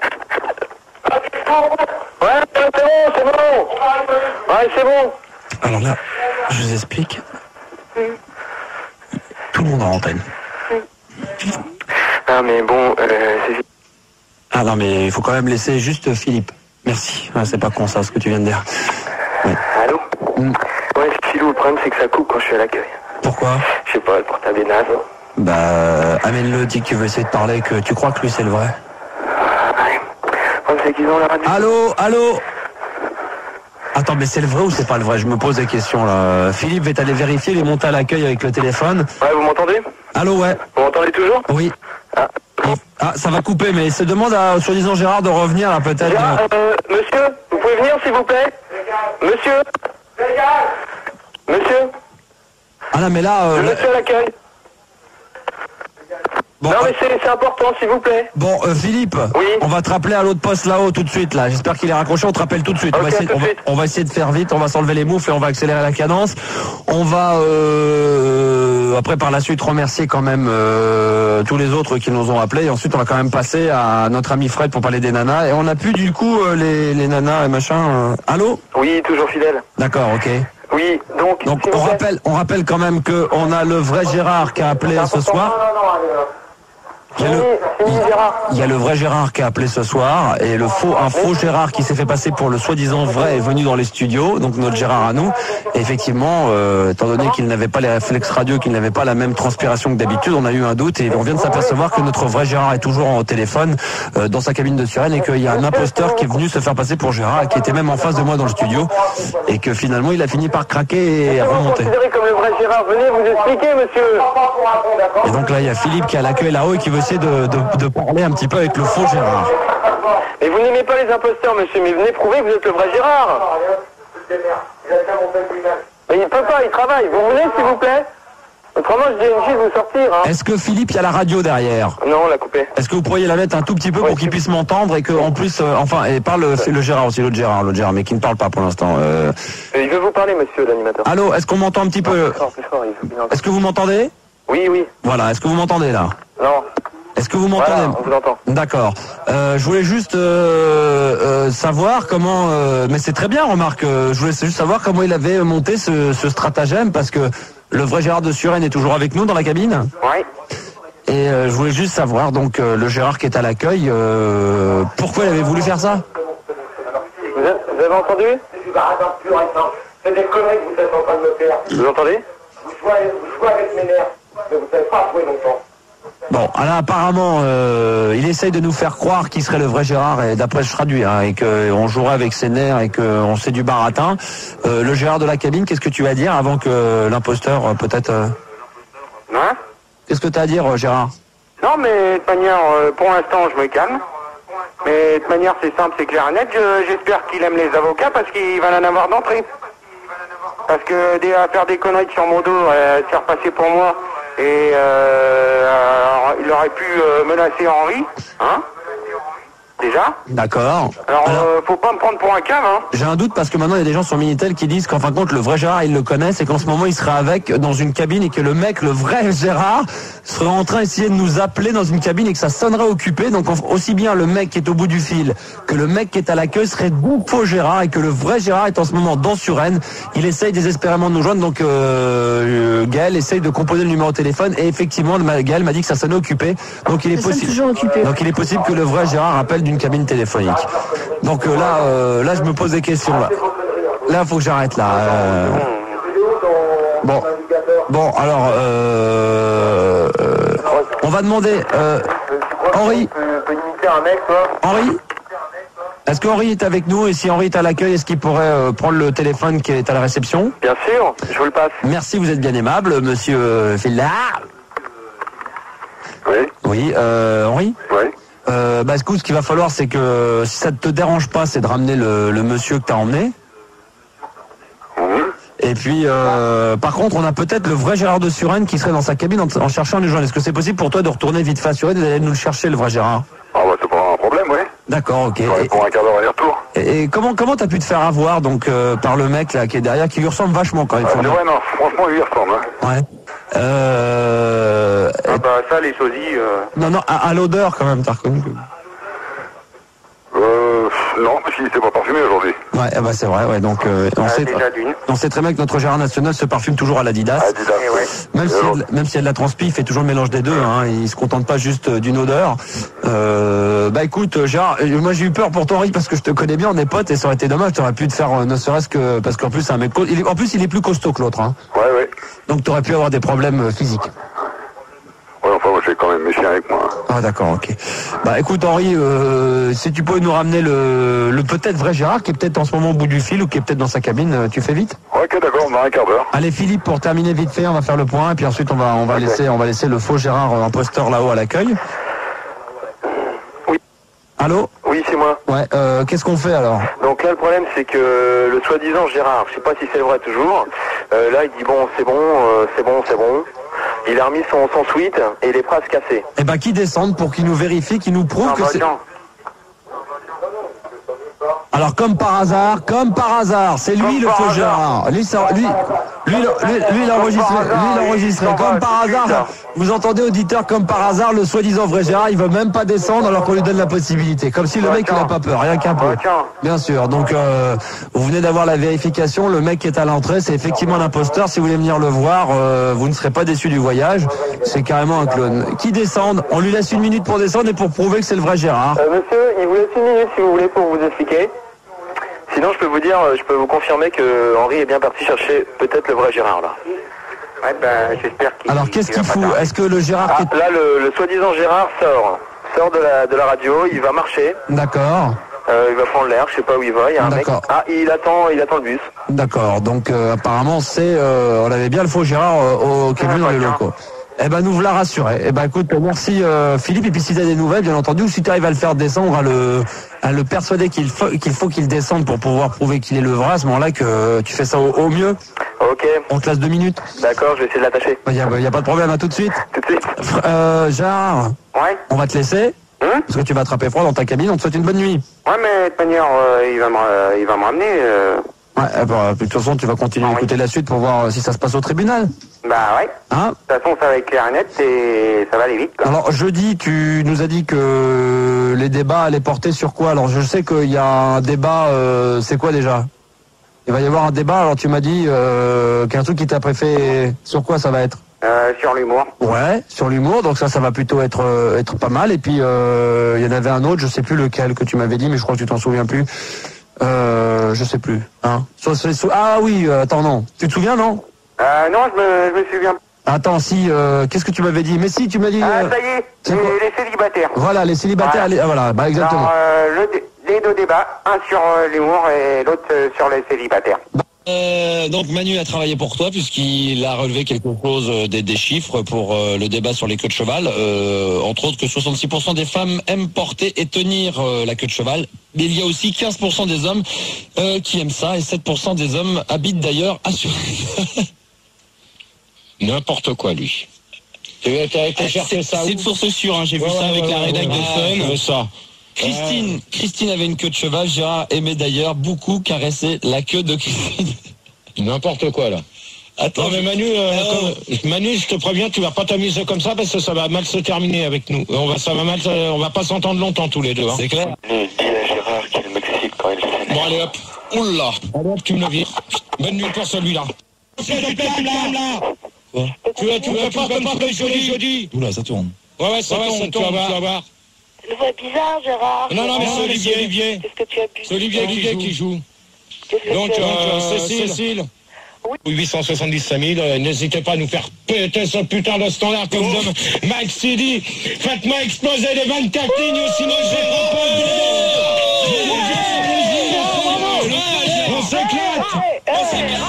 Speaker 8: Ouais, c'est bon. Ouais, c'est bon.
Speaker 3: Alors là, je vous explique. Tout le monde en antenne.
Speaker 8: Ah, mais bon, c'est...
Speaker 3: Ah non, mais il faut quand même laisser juste Philippe. Merci. Ah, c'est pas con ça, ce que tu viens de dire. Ouais.
Speaker 8: Allô? Ouais, Philou, le problème c'est que ça coupe quand je suis à l'accueil.
Speaker 3: Pourquoi?
Speaker 8: Je sais pas, le portable est naze.
Speaker 3: Bah, amène-le, dis que tu veux essayer de parler, que tu crois que lui c'est le vrai.
Speaker 8: Ouais. Le problème c'est qu'ils ont la radio.
Speaker 3: Allô? Attends, mais c'est le vrai ou c'est pas le vrai? Je me pose des questions là. Philippe va aller vérifier, il est monté à l'accueil avec le téléphone.
Speaker 8: Ouais, vous m'entendez?
Speaker 3: Allô, ouais.
Speaker 8: Vous m'entendez toujours?
Speaker 3: Oui. Ah, ça va couper, mais il se demande à soi-disant Gérard de revenir là peut-être.
Speaker 8: Monsieur, vous pouvez venir s'il vous plaît? Monsieur?
Speaker 3: Ah non, mais là...
Speaker 8: Monsieur à l'accueil.
Speaker 3: Bon,
Speaker 8: non mais c'est important s'il vous plaît.
Speaker 3: Bon, Philippe,
Speaker 8: oui.
Speaker 3: On va te rappeler à l'autre poste là-haut tout de suite là. J'espère qu'il est raccroché, on te rappelle tout de suite.
Speaker 8: Okay,
Speaker 3: on va essayer de faire vite, on va s'enlever les moufles et on va accélérer la cadence. On va après par la suite remercier quand même tous les autres qui nous ont appelés. Et ensuite on va quand même passer à notre ami Fred pour parler des nanas. Et on a plus du coup les nanas et machin. Allô?
Speaker 8: Oui, toujours fidèle.
Speaker 3: D'accord, ok.
Speaker 8: Oui, donc
Speaker 3: on rappelle quand même que on a le vrai Gérard qui a appelé ce soir. Il y a le vrai Gérard qui a appelé ce soir et un faux Gérard qui s'est fait passer pour le soi-disant vrai est venu dans les studios, donc notre Gérard à nous. Et effectivement, étant donné qu'il n'avait pas les réflexes radio, qu'il n'avait pas la même transpiration que d'habitude, on a eu un doute et on vient de s'apercevoir que notre vrai Gérard est toujours au téléphone dans sa cabine de sirène et qu'il y a un imposteur qui est venu se faire passer pour Gérard et qui était même en face de moi dans le studio et que finalement il a fini par craquer et remonter.
Speaker 8: Considérez comme le vrai Gérard, venez vous expliquer monsieur.
Speaker 3: Et donc là il y a Philippe qui est à l'accueil là-haut et qui veut essayer de parler un petit peu avec le faux Gérard.
Speaker 8: Mais vous n'aimez pas les imposteurs, monsieur, mais venez prouver que vous êtes le vrai Gérard. Mais il peut pas, il travaille. Vous venez, s'il vous plaît? Autrement, je dis à une fille de vous sortir. Hein.
Speaker 3: Est-ce que Philippe, il y a la radio derrière?
Speaker 8: Non, on l'a coupé.
Speaker 3: Est-ce que vous pourriez la mettre un tout petit peu pour qu'il puisse m'entendre et qu'en plus, et parle, c'est le Gérard aussi, l'autre Gérard, mais qui ne parle pas pour l'instant.
Speaker 8: Il veut vous parler, monsieur l'animateur.
Speaker 3: Allô, est-ce qu'on m'entend un petit peu?
Speaker 8: Plus fort, il faut bien.
Speaker 3: Est-ce que vous m'entendez?
Speaker 8: Oui.
Speaker 3: Voilà, est-ce que vous m'entendez là?
Speaker 8: Non.
Speaker 5: Est-ce que vous m'entendez?
Speaker 8: Voilà, on vous entend.
Speaker 5: D'accord. Je voulais juste savoir comment... mais c'est très bien, remarque. Je voulais juste savoir comment il avait monté ce stratagème, parce que le vrai Gérard de Suresnes est toujours avec nous dans la cabine.
Speaker 8: Oui.
Speaker 5: Et je voulais juste savoir, donc, le Gérard qui est à l'accueil, pourquoi il avait voulu faire ça?
Speaker 8: Vous avez entendu? C'est des conneries que vous êtes en train de me faire. Vous entendez? Vous jouez avec mes nerfs, mais vous ne savez pas jouer longtemps.
Speaker 5: Bon, alors apparemment, il essaye de nous faire croire qu'il serait le vrai Gérard, et d'après je traduis, hein, et qu'on jouerait avec ses nerfs et qu'on sait du baratin. Le Gérard de la cabine, qu'est-ce que tu vas dire avant que l'imposteur, peut-être...
Speaker 8: Hein?
Speaker 5: Qu'est-ce que tu as à dire, Gérard?
Speaker 8: Non, mais de toute manière, pour l'instant, je me calme. Mais de toute manière, c'est simple, c'est clair et net. J'espère qu'il aime les avocats parce qu'il va en avoir d'entrée. Parce que à faire des conneries sur mon dos, se faire passer pour moi, et alors, il aurait pu menacer Henri, hein? Déjà.
Speaker 5: D'accord.
Speaker 8: Alors, faut pas me prendre pour un cave, hein.
Speaker 5: J'ai un doute parce que maintenant il y a des gens sur Minitel qui disent qu'en fin de compte le vrai Gérard ils le connaissent et qu'en ce moment il serait avec dans une cabine et que le mec, le vrai Gérard, serait en train d'essayer de nous appeler dans une cabine et que ça sonnerait occupé. Donc aussi bien le mec qui est au bout du fil que le mec qui est à l'accueil serait faux Gérard, et que le vrai Gérard est en ce moment dans Suresnes. Il essaye désespérément de nous joindre, donc Gaël essaye de composer le numéro de téléphone et effectivement Gaël m'a dit que ça sonnait occupé. Donc il est possible. Donc il est possible que le vrai Gérard appelle d'une cabine téléphonique. Donc là je me pose des questions là. Là faut que j'arrête là. Bon alors on va demander Henri. Henri, est-ce qu'Henri est avec nous, et si Henri est à l'accueil, est-ce qu'il pourrait prendre le téléphone qui est à la réception?
Speaker 8: Bien sûr, je vous le passe.
Speaker 5: Merci, vous êtes bien aimable, monsieur Fillard.
Speaker 4: Oui.
Speaker 5: Oui, Henri.
Speaker 4: Oui.
Speaker 5: Écoute, ce qu'il va falloir, c'est que si ça ne te dérange pas, c'est de ramener le monsieur que tu as emmené. Et puis, par contre, on a peut-être le vrai Gérard de Suresnes qui serait dans sa cabine en cherchant à nous joindre. Est-ce que c'est possible pour toi de retourner vite fait à Suresnes et d'aller nous le chercher, le vrai Gérard?
Speaker 4: Ah bah c'est pas un problème, oui.
Speaker 5: D'accord, ok.
Speaker 4: Pour un quart d'heure aller-retour.
Speaker 5: Et comment t'as pu te faire avoir donc par le mec là qui est derrière, qui lui ressemble vachement quand même?
Speaker 4: Ouais, non, franchement, il lui ressemble. Hein.
Speaker 5: Ouais.
Speaker 8: Ça, les sosies...
Speaker 5: Non, à l'odeur quand même, t'as reconnu que...
Speaker 4: Non, parce qu'il s'est pas parfumé aujourd'hui.
Speaker 5: Ouais, c'est vrai, ouais, donc on sait très bien que notre Gérard national se parfume toujours à l'Adidas. Même s'il y a de la transpi, il fait toujours le mélange des deux, hein, il se contente pas juste d'une odeur. Écoute, Gérard, moi j'ai eu peur pour toi, Henri, parce que je te connais bien, on est potes, et ça aurait été dommage, t'aurais pu te faire, ne serait-ce que, parce qu'en plus c'est un mec, il est plus costaud que l'autre, hein.
Speaker 4: Ouais.
Speaker 5: Donc t'aurais pu avoir des problèmes physiques.
Speaker 4: Ouais, enfin, moi j'ai quand même méfié avec moi.
Speaker 5: Ah d'accord, ok. Écoute Henri, si tu peux nous ramener le peut-être vrai Gérard qui est peut-être en ce moment au bout du fil ou qui est peut-être dans sa cabine, tu fais vite?
Speaker 4: Ok, d'accord, dans un quart d'heure.
Speaker 5: Allez Philippe, pour terminer vite fait, on va faire le point et puis ensuite on va laisser le faux Gérard imposteur là-haut à l'accueil.
Speaker 8: Oui.
Speaker 5: Allô?
Speaker 8: Oui, c'est moi.
Speaker 5: Ouais, qu'est-ce qu'on fait alors?
Speaker 8: Donc là, le problème, c'est que le soi-disant Gérard, je sais pas si c'est vrai toujours, là, il dit bon, c'est bon. Il a remis son suite et il est prêt à se casser.
Speaker 5: Qui descende pour qu'il nous vérifie, qu'il nous prouve que c'est... Alors comme par hasard, c'est lui le faux Gérard. Lui il a enregistré. Comme par hasard, vous entendez auditeur, comme par hasard, le soi-disant vrai Gérard, il veut même pas descendre alors qu'on lui donne la possibilité. Comme si le mec il a pas peur, rien qu'un peu. Bien sûr. Donc vous venez d'avoir la vérification, le mec qui est à l'entrée, c'est effectivement l'imposteur. Si vous voulez venir le voir, vous ne serez pas déçus du voyage. C'est carrément un clone. Qui descende? On lui laisse 1 minute pour descendre et pour prouver que c'est le vrai Gérard.
Speaker 8: Monsieur, il vous laisse 1 minute si vous voulez pour vous expliquer. Sinon, je peux vous confirmer que Henri est bien parti chercher peut-être le vrai Gérard, là. Ouais, j'espère qu'il...
Speaker 5: Alors, qu'est-ce qu'il fout? Est-ce que le Gérard...
Speaker 8: Là, le soi-disant Gérard sort de la radio, il va marcher.
Speaker 5: D'accord.
Speaker 8: Il va prendre l'air, je sais pas où il va, il y a un mec. Ah, il attend le bus.
Speaker 5: D'accord, donc apparemment, on avait bien le faux Gérard qui est venu dans les locaux. Nous voilà rassurés. Écoute, merci Philippe. Et puis si tu as des nouvelles, bien entendu, ou si tu arrives à le faire descendre, à le persuader qu'il faut qu'il descende pour pouvoir prouver qu'il est le vrai, à ce moment-là que tu fais ça au mieux.
Speaker 8: Ok.
Speaker 5: On te laisse 2 minutes.
Speaker 8: D'accord, je vais essayer de l'attacher.
Speaker 5: Y a pas de problème, à tout de suite.
Speaker 8: Tout de suite.
Speaker 5: Gérard.
Speaker 8: Ouais.
Speaker 5: On va te laisser. Parce que tu vas attraper froid dans ta cabine. On te souhaite une bonne nuit.
Speaker 8: Ouais, mais de toute manière, il va me ramener.
Speaker 5: Ouais, bah, de toute façon, tu vas continuer d'écouter la suite pour voir si ça se passe au tribunal.
Speaker 8: Bah ouais.
Speaker 5: Hein?
Speaker 8: De toute façon, ça va être clair et net et ça va aller vite, quoi.
Speaker 5: Alors, jeudi, tu nous as dit que les débats allaient porter sur quoi? Alors, je sais qu'il y a un débat, c'est quoi déjà? Il va y avoir un débat, alors tu m'as dit qu'un truc qui t'a préféré, sur quoi ça va être?
Speaker 8: Sur l'humour.
Speaker 5: Ouais, sur l'humour, donc ça va plutôt être pas mal. Et puis, il y en avait un autre, je sais plus lequel que tu m'avais dit, mais je crois que tu t'en souviens plus. Je sais plus. Hein. Ah oui, attends, non. Tu te souviens, non?
Speaker 8: Non, je me souviens.
Speaker 5: Attends, si, qu'est-ce que tu m'avais dit? Mais si, tu m'as dit...
Speaker 8: Ah, ça y est, les célibataires.
Speaker 5: Voilà, les célibataires, voilà, bah exactement.
Speaker 8: Alors, les deux débats, un sur l'humour et l'autre sur les célibataires.
Speaker 1: Donc Manu a travaillé pour toi puisqu'il a relevé quelque chose des chiffres pour le débat sur les queues de cheval. Entre autres que 66% des femmes aiment porter et tenir la queue de cheval. Mais il y a aussi 15% des hommes qui aiment ça et 7% des hommes habitent d'ailleurs assurés. N'importe quoi lui. C'est de source sûre, hein, j'ai vu ça avec la rédac de Fun. Ça. Christine avait une queue de cheval. Gérard aimait d'ailleurs beaucoup caresser la queue de Christine. N'importe quoi là. Attends, non, mais Manu, je te préviens, tu vas pas t'amuser comme ça parce que ça va mal se terminer avec nous. On va pas s'entendre longtemps tous les deux. Hein. C'est clair.
Speaker 4: Dis à Gérard qu'il m'excite quand il fait.
Speaker 1: Bon allez hop. Oula. Allez hop, tu me le vires. Bonne nuit pour celui-là. C'est du calme là. Quoi? Tu veux pas comme tous les jeudis. Oula, ça tourne. Ouais, ça tourne, tu vas voir.
Speaker 9: Je le vois bizarre, Gérard.
Speaker 1: Non, mais c'est Olivier.
Speaker 9: Qu'est-ce que tu as bu?
Speaker 1: C'est Olivier qui joue. Donc, Cécile.
Speaker 9: Oui.
Speaker 1: 875 000, n'hésitez pas à nous faire péter ce putain de standard comme de Maxi dit. Faites-moi exploser les 24 lignes, sinon je on s'éclate.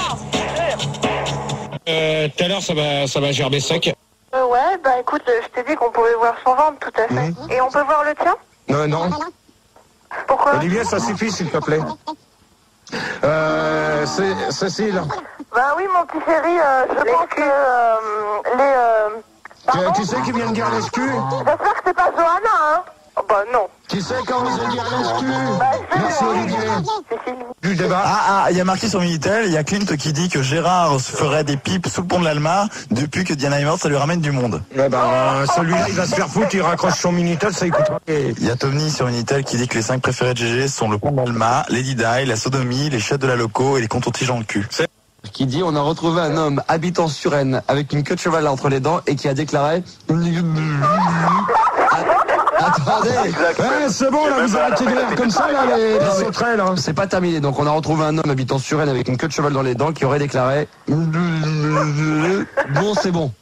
Speaker 1: Tout à l'heure, ça va gerber sec.
Speaker 9: Ouais, bah écoute, je t'ai dit qu'on pouvait voir son ventre, tout à fait. Et on peut voir le tien?
Speaker 3: Non.
Speaker 9: Pourquoi?
Speaker 3: Olivier, ça suffit, s'il te plaît. C'est Cécile.
Speaker 9: Bah oui, mon petit chéri, je pense que
Speaker 3: Tu sais qui vient de dire les culs?
Speaker 9: J'espère que c'est pas Johanna, hein? Oh, bah non.
Speaker 3: Qui c'est quand vous allez dire les culs? Merci Olivier. Du débat.
Speaker 10: Il y a marqué sur Minitel, il y a Clint qui dit que Gérard se ferait des pipes sous le pont de l'Almar depuis que Diana est morte, ça lui ramène du monde.
Speaker 3: Ouais, celui-là, il va se faire foutre, il raccroche son Minitel, ça écoutera.
Speaker 10: Il y a Tommy sur Minitel qui dit que les 5 préférés de GG sont le pont de l'Almar, Lady Di, la sodomie, les chiottes de la loco et les comptes dans le cul.
Speaker 5: Qui dit on a retrouvé un homme habitant sur Rennes avec une queue de cheval entre les dents et qui a déclaré... Attendez,
Speaker 3: c'est bon, là, vous arrêtez de l'air comme ça, là, les sauterelles, hein.
Speaker 5: C'est pas terminé, donc on a retrouvé un homme habitant sur Rennes avec une queue de cheval dans les dents qui aurait déclaré... Bon, c'est bon.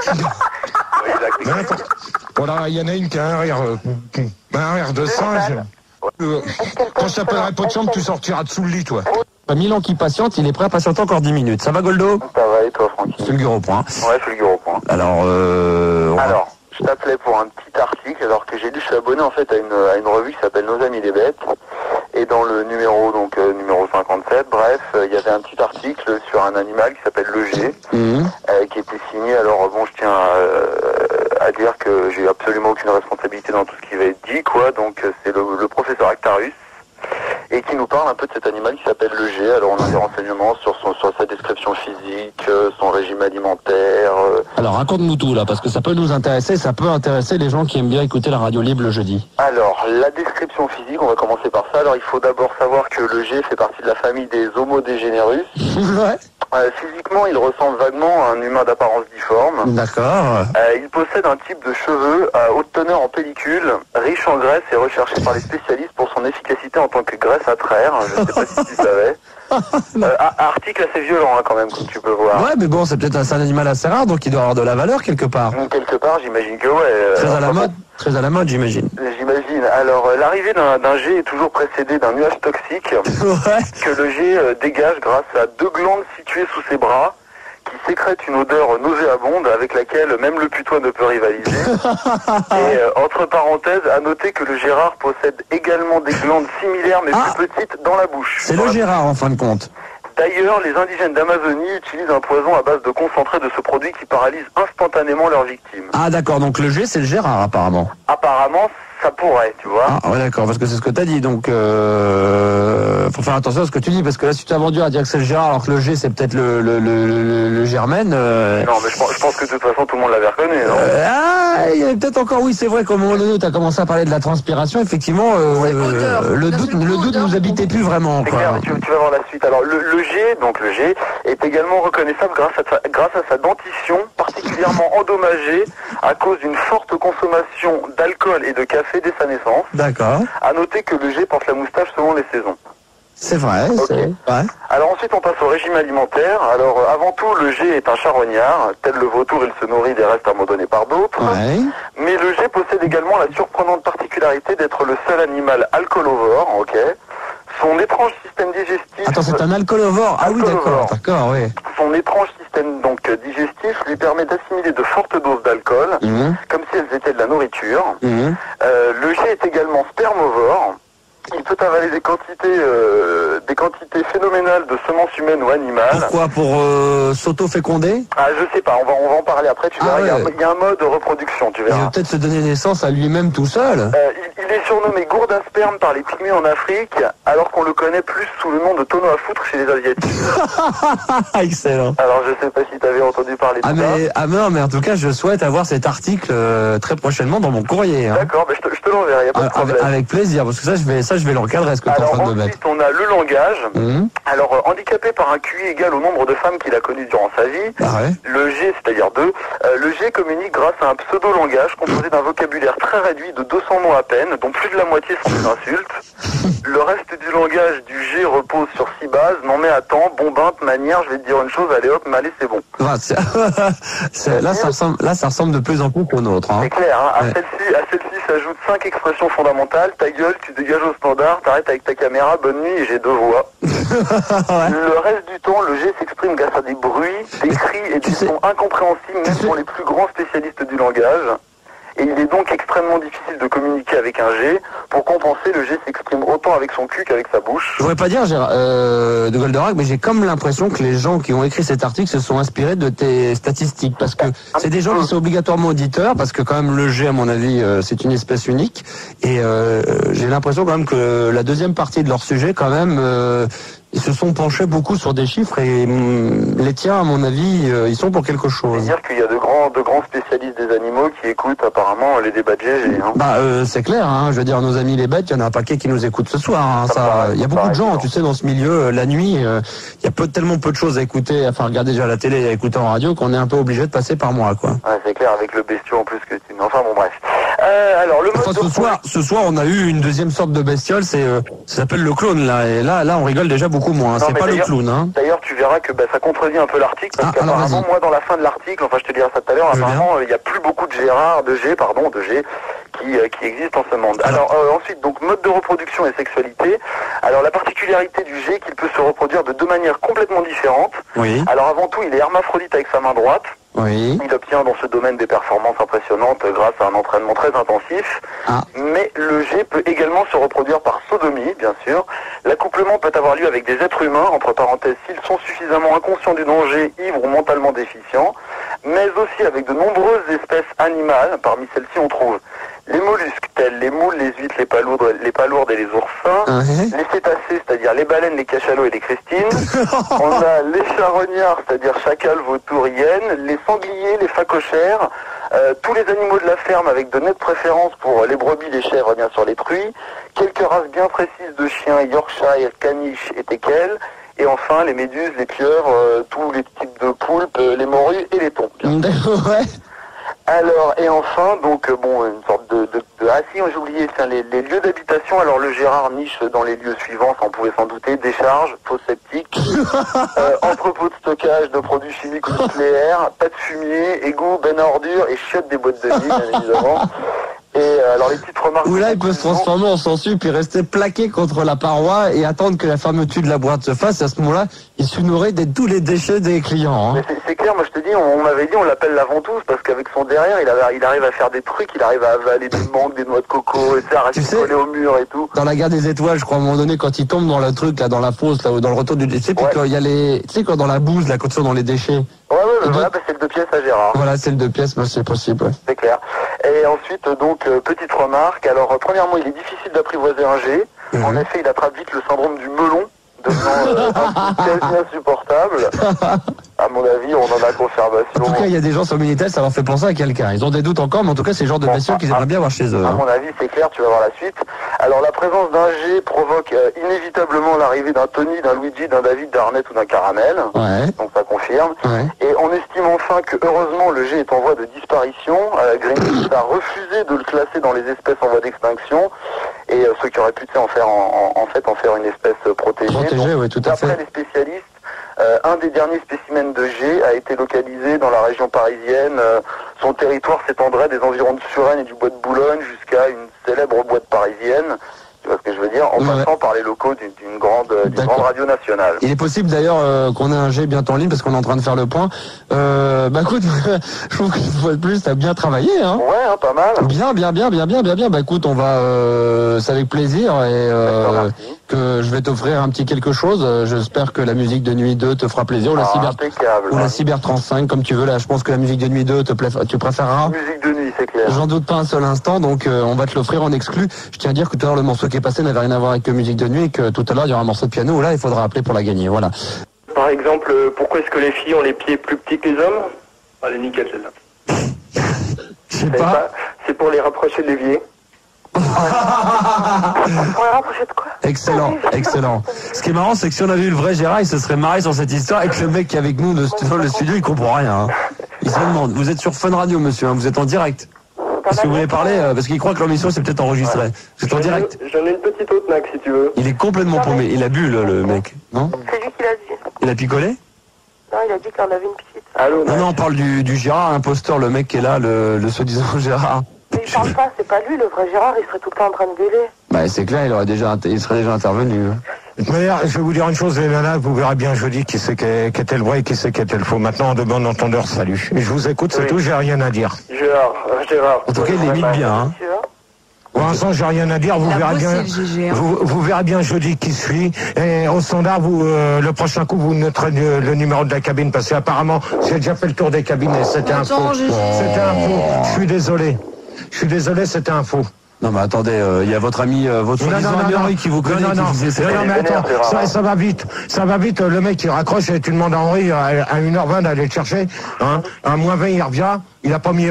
Speaker 3: Voilà, il y en a une qui a un rire de singe. Quand je t'appellerai pas de chambre, tu sortiras dessous le lit, toi.
Speaker 5: Milan qui patiente, il est prêt à patienter encore 10 minutes. Ça va, Goldo?
Speaker 4: Ça va, et toi, Francky?
Speaker 5: Fulgure au point.
Speaker 4: Ouais, Fulgure au point.
Speaker 5: Alors,
Speaker 4: je t'appelais pour un petit article, alors que j'ai lu, je suis abonné en fait à une revue qui s'appelle Nos Amis les Bêtes, et dans le numéro 57, bref, il y avait un petit article sur un animal qui s'appelle le G, qui était signé. Alors bon, je tiens à dire que j'ai absolument aucune responsabilité dans tout ce qui va être dit, quoi. Donc c'est le professeur Actarus, et qui nous parle un peu de cet animal qui s'appelle le G. Alors on a des renseignements sur sa description physique, son régime alimentaire.
Speaker 5: Alors raconte-nous tout là, parce que ça peut nous intéresser, ça peut intéresser les gens qui aiment bien écouter la radio libre le jeudi.
Speaker 4: Alors la description physique, on va commencer par ça. Alors il faut d'abord savoir que le G fait partie de la famille des Homo degenerus.
Speaker 5: Ouais.
Speaker 4: Physiquement, il ressemble vaguement à un humain d'apparence difforme.
Speaker 5: D'accord.
Speaker 4: Il possède un type de cheveux à haute teneur en pellicule, riche en graisse et recherché par les spécialistes pour son efficacité en tant que graisse à traire. Je ne sais pas si tu savais. Article assez violent hein, quand même, comme tu peux voir.
Speaker 5: Ouais, mais bon, c'est peut-être un animal assez rare, donc il doit avoir de la valeur quelque part.
Speaker 4: Quelque part, j'imagine que ouais.
Speaker 5: Très à la mode, j'imagine.
Speaker 4: J'imagine. Alors, l'arrivée d'un jet est toujours précédée d'un nuage toxique que le jet dégage grâce à 2 glandes situées sous ses bras qui sécrètent une odeur nauséabonde avec laquelle même le putois ne peut rivaliser. Et entre parenthèses, à noter que le Gérard possède également des glandes similaires mais plus petites dans la bouche.
Speaker 5: C'est le Gérard en fin de compte.
Speaker 4: D'ailleurs, les indigènes d'Amazonie utilisent un poison à base de concentré de ce produit qui paralyse instantanément leurs victimes.
Speaker 5: Ah d'accord, donc le G c'est le Gérard apparemment.
Speaker 4: Apparemment, ça pourrait, tu vois.
Speaker 5: Ah ouais d'accord, parce que c'est ce que t'as dit, donc faut faire attention à ce que tu dis, parce que là, si tu t'as vendu à dire que c'est le Gérard, alors que le G, c'est peut-être le Germaine.
Speaker 4: Non, mais je pense que de toute façon, tout le monde l'avait reconnu, non
Speaker 5: il y avait peut-être encore, oui, c'est vrai qu'au moment donné où tu as commencé à parler de la transpiration, effectivement, le doute nous habitait plus vraiment.
Speaker 4: C'est clair, tu vas voir la suite. Alors, le G, donc le G, est également reconnaissable grâce à sa dentition, particulièrement endommagée à cause d'une forte consommation d'alcool et de café dès sa naissance.
Speaker 5: D'accord.
Speaker 4: À noter que le G porte la moustache selon les saisons.
Speaker 5: C'est vrai,
Speaker 4: okay.
Speaker 5: C'est vrai.
Speaker 4: Alors ensuite on passe au régime alimentaire. Alors avant tout, le G est un charognard. Tel le vautour, il se nourrit des restes abandonnés par d'autres.
Speaker 5: Ouais.
Speaker 4: Mais le G possède également la surprenante particularité d'être le seul animal alcoolovore, ok. Son étrange système digestif...
Speaker 5: Attends, c'est un alcoolovore. Ah oui, d'accord, oui.
Speaker 4: Son étrange système donc digestif lui permet d'assimiler de fortes doses d'alcool, comme si elles étaient de la nourriture. Le G est également spermovore. Il peut avaler des quantités phénoménales de semences humaines ou animales.
Speaker 5: Pourquoi? Pour s'auto-féconder?
Speaker 4: Ah, je sais pas, on va en parler après, tu verras. Ouais. Il y a un mode de reproduction, tu verras.
Speaker 5: Il va peut-être se donner naissance à lui-même tout seul.
Speaker 4: Il est surnommé gourde à sperme par les pygmées en Afrique, alors qu'on le connaît plus sous le nom de tonneau à foutre chez les Asiatiques.
Speaker 5: Excellent.
Speaker 4: Alors, je sais pas si tu avais entendu parler de ça.
Speaker 5: Non, mais en tout cas, je souhaite avoir cet article très prochainement dans mon courrier. Hein.
Speaker 4: D'accord, mais je te l'enverrai, y a pas de problème.
Speaker 5: Avec plaisir, parce que ça, je vais l'encadrer, ce que tu es en train de me mettre.
Speaker 4: Ensuite, on a le langage. Alors, handicapé par un QI égal au nombre de femmes qu'il a connues durant sa vie, le G, c'est-à-dire 2, le G communique grâce à un pseudo-langage composé d'un vocabulaire très réduit de 200 mots à peine, dont plus de la moitié sont des insultes. Le reste du langage du G repose sur 6 bases. Non mais attends, bombinte, manière, je vais te dire une chose, allez hop, mais allez, c'est bon.
Speaker 5: Là, ça ressemble de plus en plus au nôtre. Hein.
Speaker 4: C'est clair, hein. À celle-ci s'ajoutent 5 expressions fondamentales. Ta gueule, tu dégages au standard, t'arrêtes avec ta caméra, bonne nuit et j'ai 2 voix. Le reste du temps, le G s'exprime grâce à des bruits, des cris et des sons incompréhensibles, même pour les plus grands spécialistes du langage. Et il est donc extrêmement difficile de communiquer avec un G. Pour compenser, le G s'exprime autant avec son cul qu'avec sa bouche.
Speaker 5: Je voudrais pas dire de Goldorak, mais j'ai comme l'impression que les gens qui ont écrit cet article se sont inspirés de tes statistiques. Parce que c'est des gens qui sont obligatoirement auditeurs, parce que quand même le G, à mon avis, c'est une espèce unique. Et j'ai l'impression quand même que la deuxième partie de leur sujet, quand même... ils se sont penchés beaucoup sur des chiffres et les tiens, à mon avis, ils sont pour quelque chose.
Speaker 4: C'est-à-dire qu'il y a de grands spécialistes des animaux qui écoutent apparemment les débats de GG. Hein.
Speaker 5: C'est clair, hein, je veux dire, nos amis les bêtes, il y en a un paquet qui nous écoutent ce soir. Hein, il y a beaucoup de gens, tu sais, dans ce milieu, la nuit, il y a tellement peu de choses à écouter, enfin regarder déjà la télé et à écouter en radio qu'on est un peu obligé de passer par moi, quoi.
Speaker 4: Ouais, c'est clair, avec le bestiau en plus que tu... Enfin bon, bref. Alors, le mode
Speaker 5: ce soir, on a eu une deuxième sorte de bestiole, ça s'appelle le clone, là, et là, on rigole déjà beaucoup moins. C'est pas le clown, hein.
Speaker 4: D'ailleurs, tu verras que ça contredit un peu l'article, parce qu'apparemment, moi, dans la fin de l'article, enfin, je te dirai ça tout à l'heure, apparemment, il n'y a plus beaucoup de G qui existent en ce monde. Alors, ensuite, donc, mode de reproduction et sexualité. Alors, la particularité du G, qu'il peut se reproduire de 2 manières complètement différentes.
Speaker 5: Oui.
Speaker 4: Alors, avant tout, il est hermaphrodite avec sa main droite.
Speaker 5: Oui.
Speaker 4: Il obtient dans ce domaine des performances impressionnantes grâce à un entraînement très intensif. Mais le G peut également se reproduire par sodomie, bien sûr. L'accouplement peut avoir lieu avec des êtres humains, entre parenthèses, s'ils sont suffisamment inconscients du danger, ivres ou mentalement déficients, mais aussi avec de nombreuses espèces animales. Parmi celles-ci, on trouve les mollusques, tels les moules, les huîtres, les palourdes et les oursins, les cétacés, c'est-à-dire les baleines, les cachalots et les cristines. On a les charognards, c'est-à-dire chacals, vautours, hyènes, les sangliers, les phacochères, tous les animaux de la ferme avec de nettes préférences pour les brebis, les chèvres, bien sûr les truies, quelques races bien précises de chiens, Yorkshire, caniche et teckel, et enfin les méduses, les pieuvres, tous les types de poulpes, les morues et les thons.
Speaker 5: Ouais.
Speaker 4: Alors, et enfin, donc, une sorte de ah si, j'ai oublié, les lieux d'habitation. Alors, le Gérard niche dans les lieux suivants, ça on pouvait s'en douter: décharge, fosse septique, entrepôt de stockage de produits chimiques ou nucléaires, pas de fumier, égout, benne à ordures et chiottes des boîtes de nuit, bien évidemment. Et alors les petites remarques...
Speaker 5: Où là, il peut se transformer en sensu puis rester plaqué contre la paroi et attendre que la fermeture de la boîte se fasse. À ce moment-là, il se nourrit de tous les déchets des clients. Hein.
Speaker 4: Mais c'est clair, moi je te dis, on m'avait dit, on l'appelle la ventouse parce qu'avec son derrière, il arrive à faire des trucs, il arrive à avaler des mangues, des noix de coco, et ça, à rester collé au mur et tout.
Speaker 5: Dans la guerre des étoiles, je crois, à un moment donné, quand il tombe dans le truc, là, dans la fosse, là, ou dans le retour du déchet, puis quand il y a tu sais, quand dans la bouse, là, quand ils sont dans les déchets.
Speaker 4: Ouais, voilà, c'est le 2 pièces à Gérard.
Speaker 5: Voilà, c'est le 2 pièces, c'est possible. Ouais.
Speaker 4: C'est clair. Et ensuite, donc, petite remarque. Alors, premièrement, il est difficile d'apprivoiser un G. En effet, il attrape vite le syndrome du melon, devenant quasi insupportable. À mon avis, on en a confirmation.
Speaker 5: En tout cas, il y a des gens sur Minitel, ça leur fait penser à quelqu'un. Ils ont des doutes encore, mais en tout cas, c'est le genre de bestioles qu'ils aimeraient bien avoir chez eux.
Speaker 4: À mon avis, c'est clair, tu vas voir la suite. Alors, la présence d'un G provoque inévitablement l'arrivée d'un Tony, d'un Luigi, d'un David, d'un Arnett ou d'un Caramel.
Speaker 5: Ouais.
Speaker 4: Donc, ça confirme.
Speaker 5: Ouais.
Speaker 4: Et on estime enfin que, heureusement, le G est en voie de disparition. Greenpeace a refusé de le classer dans les espèces en voie d'extinction. Et ceux qui auraient pu en faire en faire une espèce protégée.
Speaker 5: Protégée, oui, tout à fait.
Speaker 4: D'après les spécialistes, un des derniers spécimens de G a été localisé dans la région parisienne. Son territoire s'étendrait des environs de Suresnes et du bois de Boulogne jusqu'à une célèbre boîte parisienne. Tu vois ce que je veux dire? En passant par les locaux d'une grande radio nationale.
Speaker 5: Il est possible d'ailleurs qu'on ait un G bientôt en ligne parce qu'on est en train de faire le point. Bah écoute, je trouve qu'une fois de plus, t'as bien travaillé, hein.
Speaker 4: Ouais, hein, pas mal.
Speaker 5: Bien. Bah écoute, on va, c'est avec plaisir et que je vais t'offrir un petit quelque chose. J'espère que la musique de Nuit 2 te fera plaisir ou la Cyber 35, comme tu veux. Là, je pense que la musique de Nuit 2 tu préféreras.
Speaker 4: Musique de nuit, c'est clair.
Speaker 5: J'en doute pas un seul instant, donc on va te l'offrir en exclu. Je tiens à dire que tout à l'heure, le morceau qui est passé n'avait rien à voir avec musique de nuit et que tout à l'heure, il y aura un morceau de piano où là, il faudra appeler pour la gagner. Voilà.
Speaker 11: Par exemple, pourquoi est-ce que les filles ont les pieds plus petits que les hommes? Elle est nickel celle-là.
Speaker 5: Je sais pas.
Speaker 11: C'est pour les rapprocher de l'évier.
Speaker 9: Pour les rapprocher de quoi?
Speaker 5: Excellent. Ce qui est marrant, c'est que si on avait eu le vrai Gérard, il se serait marré sur cette histoire et que le mec qui est avec nous dans le studio, il comprend rien. Hein. Il se demande, vous êtes sur Fun Radio, monsieur, hein, vous êtes en direct. Est-ce que vous voulez parler parce qu'il croit que l'émission c'est peut-être enregistré. Vous êtes en direct.
Speaker 11: J'en ai une petite autre, Max, si tu veux.
Speaker 5: Il est complètement paumé. Il a bu, le mec, non?
Speaker 9: C'est lui qui l'a dit.
Speaker 5: Il a picolé?
Speaker 9: Non, il a dit qu'il en avait une petite.
Speaker 11: Allô,
Speaker 5: non, on parle du Gérard imposteur, le mec qui est là, le soi-disant Gérard.
Speaker 9: Mais il parle pas, c'est pas lui, le vrai Gérard, il serait tout le temps en train de gueuler.
Speaker 5: Bah c'est clair, il serait déjà intervenu.
Speaker 3: De toute manière, je vais vous dire une chose, les nanas, vous verrez bien jeudi qui c'est qui était le vrai et qui c'est qui était le faux. Maintenant, en de bon entendeur, salut. Et je vous écoute, c'est tout, j'ai rien à dire.
Speaker 11: Gérard.
Speaker 5: En tout cas, il l'imite bien, hein.
Speaker 3: Pour l'instant, j'ai rien à dire, vous verrez bien. Vous verrez bien jeudi qui suit. Et au standard, le prochain coup, vous noterez le numéro de la cabine, parce qu'apparemment, j'ai déjà fait le tour des cabines et c'était un faux. C'était un faux. Je suis désolé, c'était un faux.
Speaker 5: Non mais attendez, il y a votre ami, votre ami Henri qui vous connaît, qui vous essaie.
Speaker 3: Non, mais attends, ça va vite, le mec il raccroche et tu demandes à Henri à 1h20 d'aller le chercher, hein, à moins 20 il revient, il a pas mis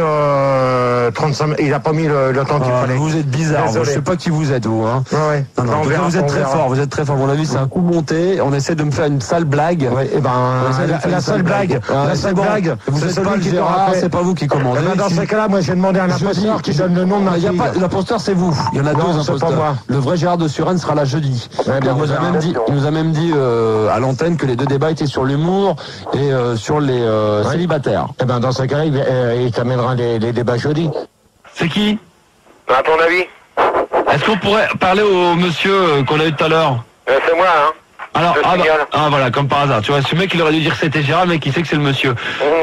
Speaker 3: 35, il a pas mis le temps qu'il fallait.
Speaker 5: Vous êtes bizarre, je sais pas qui vous êtes vous, hein.
Speaker 3: Ouais.
Speaker 5: Non, vous êtes très fort, à mon avis c'est un coup monté, on essaie de me faire une sale blague.
Speaker 3: Ouais, et ben, la sale blague,
Speaker 5: vous êtes pas le Gérard, c'est pas vous qui commandez.
Speaker 3: Dans ces cas-là, moi j'ai demandé à un imposteur qui donne le nom de ma fille.
Speaker 5: L'imposteur c'est vous, il y en a deux imposteurs. Le vrai Gérard de Suresnes sera là jeudi. Il nous a même dit à l'antenne que les deux débats étaient sur l'humour et sur les célibataires.
Speaker 3: Eh ben dans ce cas-là, il t'amènera les débats jeudi.
Speaker 1: C'est qui?
Speaker 2: À ton avis?
Speaker 1: Est-ce qu'on pourrait parler au monsieur qu'on a eu tout à l'heure?
Speaker 2: C'est moi, hein.
Speaker 1: Alors, voilà, comme par hasard. Tu vois, ce mec, il aurait dû dire que c'était Gérard, mais qui sait que c'est le monsieur.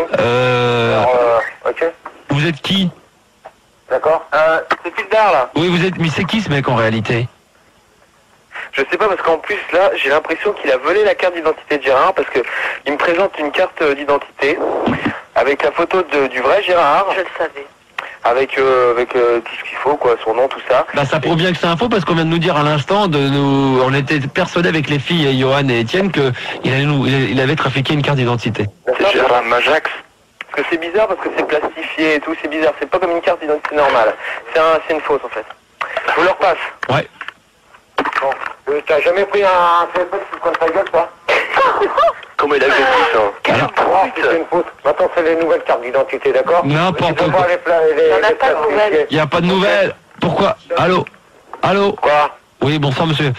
Speaker 2: Ok.
Speaker 1: Vous êtes qui?
Speaker 2: D'accord. C'est Tildar, là.
Speaker 1: Oui, vous êtes... Mais c'est qui ce mec en réalité?
Speaker 2: Je sais pas, parce qu'en plus, là, j'ai l'impression qu'il a volé la carte d'identité de Gérard, parce que il me présente une carte d'identité avec la photo du vrai Gérard.
Speaker 9: Je le savais.
Speaker 2: Avec tout ce qu'il faut, quoi, son nom, tout ça.
Speaker 1: Bah ça prouve bien que c'est un faux, parce qu'on vient de nous dire à l'instant, on était persuadés avec les filles, Johan et Étienne, qu'il avait trafiqué une carte d'identité.
Speaker 2: C'est Gérard Majax. Parce que c'est bizarre, parce que c'est plastifié et tout, c'est bizarre. C'est pas comme une carte d'identité normale. C'est une fausse, en fait. Je vous le repasse.
Speaker 1: Ouais.
Speaker 2: Bon. T'as jamais pris un CFS sous le coin de ta gueule, toi? Comment il a fait ça? C'est une fausse. Maintenant, c'est les nouvelles cartes d'identité, d'accord?
Speaker 1: N'importe quoi. Il n'y a pas de nouvelles. Pourquoi? Allô?
Speaker 2: Quoi?
Speaker 1: Oui, bonsoir, monsieur.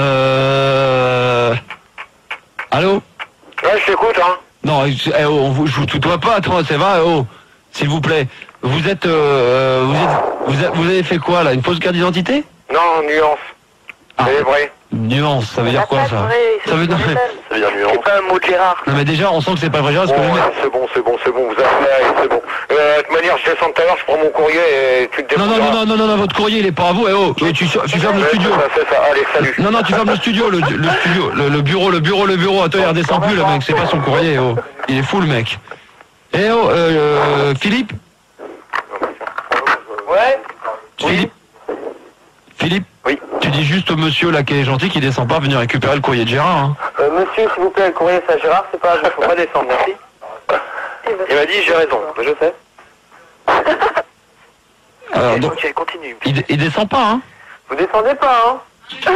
Speaker 1: Allô?
Speaker 2: Ouais, je t'écoute, hein.
Speaker 1: Non, je vous tutoie pas, toi, c'est vrai, s'il vous plaît. Vous avez fait quoi, là? Une fausse carte d'identité?
Speaker 2: Non, nuance. C'est vrai.
Speaker 1: Nuance, ça veut dire quoi, ça? Ça veut dire
Speaker 2: nuance. C'est pas un mot de Gérard.
Speaker 1: Non, mais déjà, on sent que c'est pas vrai Gérard, parce que
Speaker 2: c'est bon, vous avez, c'est bon. De toute manière, je descends tout à l'heure, je prends mon courrier et tu te débrouilleras.
Speaker 1: Non, votre courrier, il est pas à vous, tu fermes le studio.
Speaker 2: C'est ça, allez, salut.
Speaker 1: Non, tu fermes le studio, le bureau, attends, il redescend plus, le mec, c'est pas son courrier, il est fou, le mec. Philippe?
Speaker 2: Ouais?
Speaker 1: Philippe?
Speaker 11: Oui.
Speaker 5: Tu dis juste au monsieur là qui est gentil qui descend pas venir récupérer le courrier de Gérard. Hein.
Speaker 11: Monsieur, s'il vous plaît, le courrier c'est à Gérard, c'est pas, faut pas descendre, merci. Il m'a dit j'ai raison, je sais.
Speaker 5: Alors, donc,
Speaker 11: ok, continue.
Speaker 5: il descend pas, hein.
Speaker 11: Vous descendez pas, hein.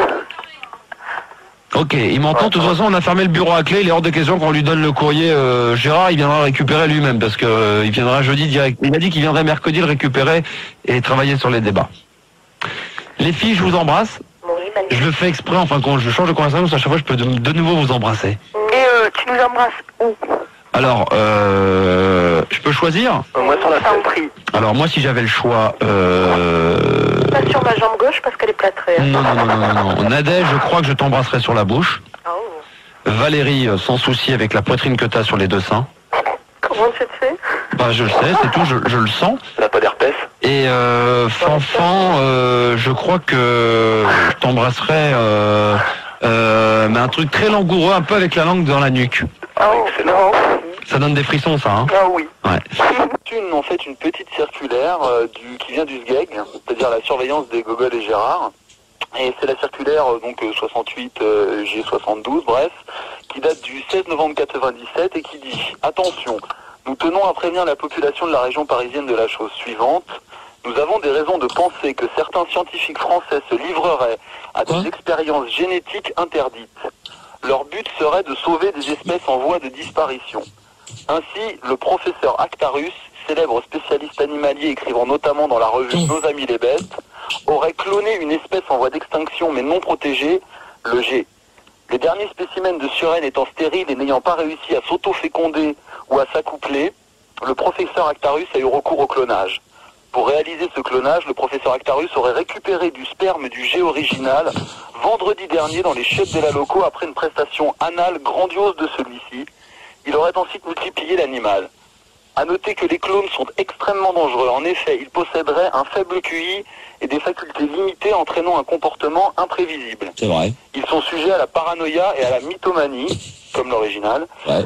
Speaker 5: Ok, il m'entend. De toute façon, on a fermé le bureau à clé. Il est hors de question qu'on lui donne le courrier. Gérard, il viendra récupérer lui-même parce que il viendra jeudi direct. Il a dit qu'il viendrait mercredi le récupérer et travailler sur les débats. Les filles, je vous embrasse. Je le fais exprès. Enfin, quand je change de conversation, à chaque fois, je peux de nouveau vous embrasser.
Speaker 9: Et tu nous embrasses où?
Speaker 5: Alors, je peux choisir?
Speaker 11: Moi, sur la prix.
Speaker 5: Alors, moi, si j'avais le choix...
Speaker 9: Pas sur ma jambe gauche parce qu'elle est plâtrée. Hein.
Speaker 5: Non. Nadège, je crois que je t'embrasserai sur la bouche.
Speaker 9: Oh.
Speaker 5: Valérie, sans souci, avec la poitrine que t'as sur les deux seins.
Speaker 9: Comment tu te sais?
Speaker 5: Bah, je le sais, c'est tout, je le sens.
Speaker 11: Ça n'a pas d'herpès.
Speaker 5: Et Fanfan, je crois que je t'embrasserai, mais un truc très langoureux, un peu avec la langue dans la nuque.
Speaker 9: Oh,
Speaker 11: excellent.
Speaker 5: Ça donne des frissons, ça, hein?
Speaker 9: Ah oui.
Speaker 5: Ouais.
Speaker 4: En fait une petite circulaire qui vient du SGEG, c'est-à-dire la surveillance des Gogol et Gérard. Et c'est la circulaire donc 68 G72, bref, qui date du 16 novembre 97 et qui dit « Attention, nous tenons à prévenir la population de la région parisienne de la chose suivante. Nous avons des raisons de penser que certains scientifiques français se livreraient à des expériences génétiques interdites. Leur but serait de sauver des espèces en voie de disparition. Ainsi, le professeur Actarus, célèbre spécialiste animalier écrivant notamment dans la revue Nos Amis les Bêtes, aurait cloné une espèce en voie d'extinction mais non protégée, le G. Les derniers spécimens de Suresnes étant stériles et n'ayant pas réussi à s'auto-féconder ou à s'accoupler, le professeur Actarus a eu recours au clonage. Pour réaliser ce clonage, le professeur Actarus aurait récupéré du sperme du G original vendredi dernier dans les chiottes de la loco après une prestation anale grandiose de celui-ci. Il aurait ensuite multiplié l'animal. À noter que les clones sont extrêmement dangereux. En effet, ils posséderaient un faible QI et des facultés limitées entraînant un comportement imprévisible.
Speaker 5: C'est vrai.
Speaker 4: Ils sont sujets à la paranoïa et à la mythomanie, comme l'original.
Speaker 5: Ouais.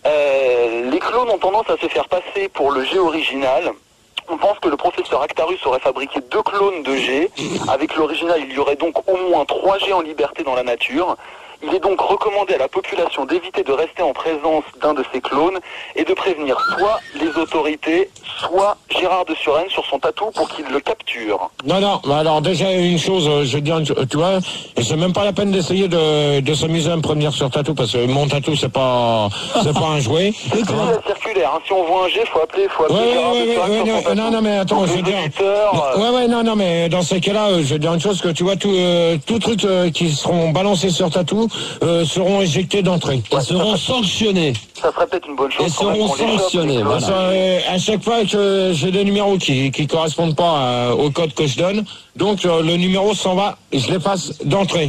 Speaker 4: Les clones ont tendance à se faire passer pour le G original. On pense que le professeur Actarus aurait fabriqué 2 clones de G. Avec l'original, il y aurait donc au moins 3 G en liberté dans la nature. Il est donc recommandé à la population d'éviter de rester en présence d'un de ces clones et de prévenir soit les autorités, soit Gérard de Suresnes sur son tatou pour qu'il le capture.
Speaker 3: Non, mais alors déjà une chose, je veux dire, tu vois, c'est même pas la peine d'essayer de s'amuser à me prévenir sur tatou parce que mon tatou c'est pas un jouet.
Speaker 4: C'est la circulaire, hein. Si on voit un G, faut appeler Gérard de Suresnes sur son tatou.
Speaker 3: Non, mais attends, je veux dire. Non, mais dans ces cas-là, je veux dire une chose que tu vois, tout truc qui seront balancés sur tatou seront éjectés d'entrée.
Speaker 5: Ils seront sanctionnés.
Speaker 4: Ça serait peut-être une bonne chose.
Speaker 5: Ils seront sanctionnés. Voilà.
Speaker 3: À chaque fois que j'ai des numéros qui correspondent pas au code que je donne, donc le numéro s'en va et je l'efface d'entrée.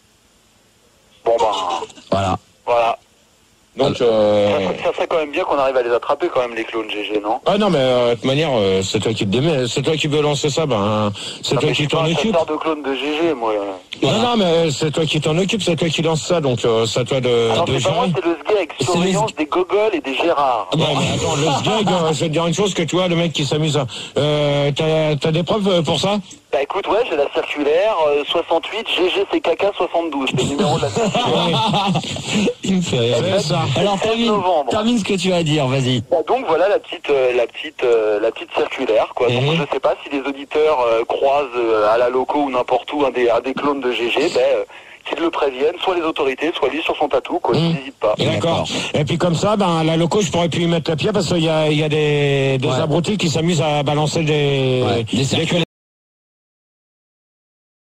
Speaker 4: Bon ben. Voilà.
Speaker 3: Donc
Speaker 4: ça serait quand même bien qu'on arrive à les attraper quand même les clones GG, non?
Speaker 3: Ah non, mais de toute manière, c'est toi qui te démets, c'est toi qui veux lancer ça, c'est toi qui t'en occupe.
Speaker 4: Je de clones de GG, moi.
Speaker 3: Non, mais c'est toi qui t'en occupe, c'est toi qui lance ça, donc c'est à toi de
Speaker 4: c'est pas moi, c'est le SGEG, surveillance des Gogol et des Gérard.
Speaker 3: Ouais, mais attends, le SGEG, je vais te dire une chose, que tu vois, le mec qui s'amuse, t'as des preuves pour ça?
Speaker 4: Bah écoute, ouais, j'ai la circulaire 68 GGCKK 72, c'est le numéro de la circulaire.
Speaker 5: Il me fait rire.
Speaker 3: Ça.
Speaker 5: Alors termine ce que tu vas dire, vas-y.
Speaker 4: Bah, donc voilà la petite circulaire, quoi. Donc je sais pas si les auditeurs croisent à la loco ou n'importe où un des clones de GG, qu'ils le préviennent, soit les autorités, soit lui sur son tatou, quoi. N'hésite pas.
Speaker 3: D'accord. Et puis comme ça, la loco, je pourrais plus y mettre la pied parce qu'il y a des abrutis qui s'amusent à balancer des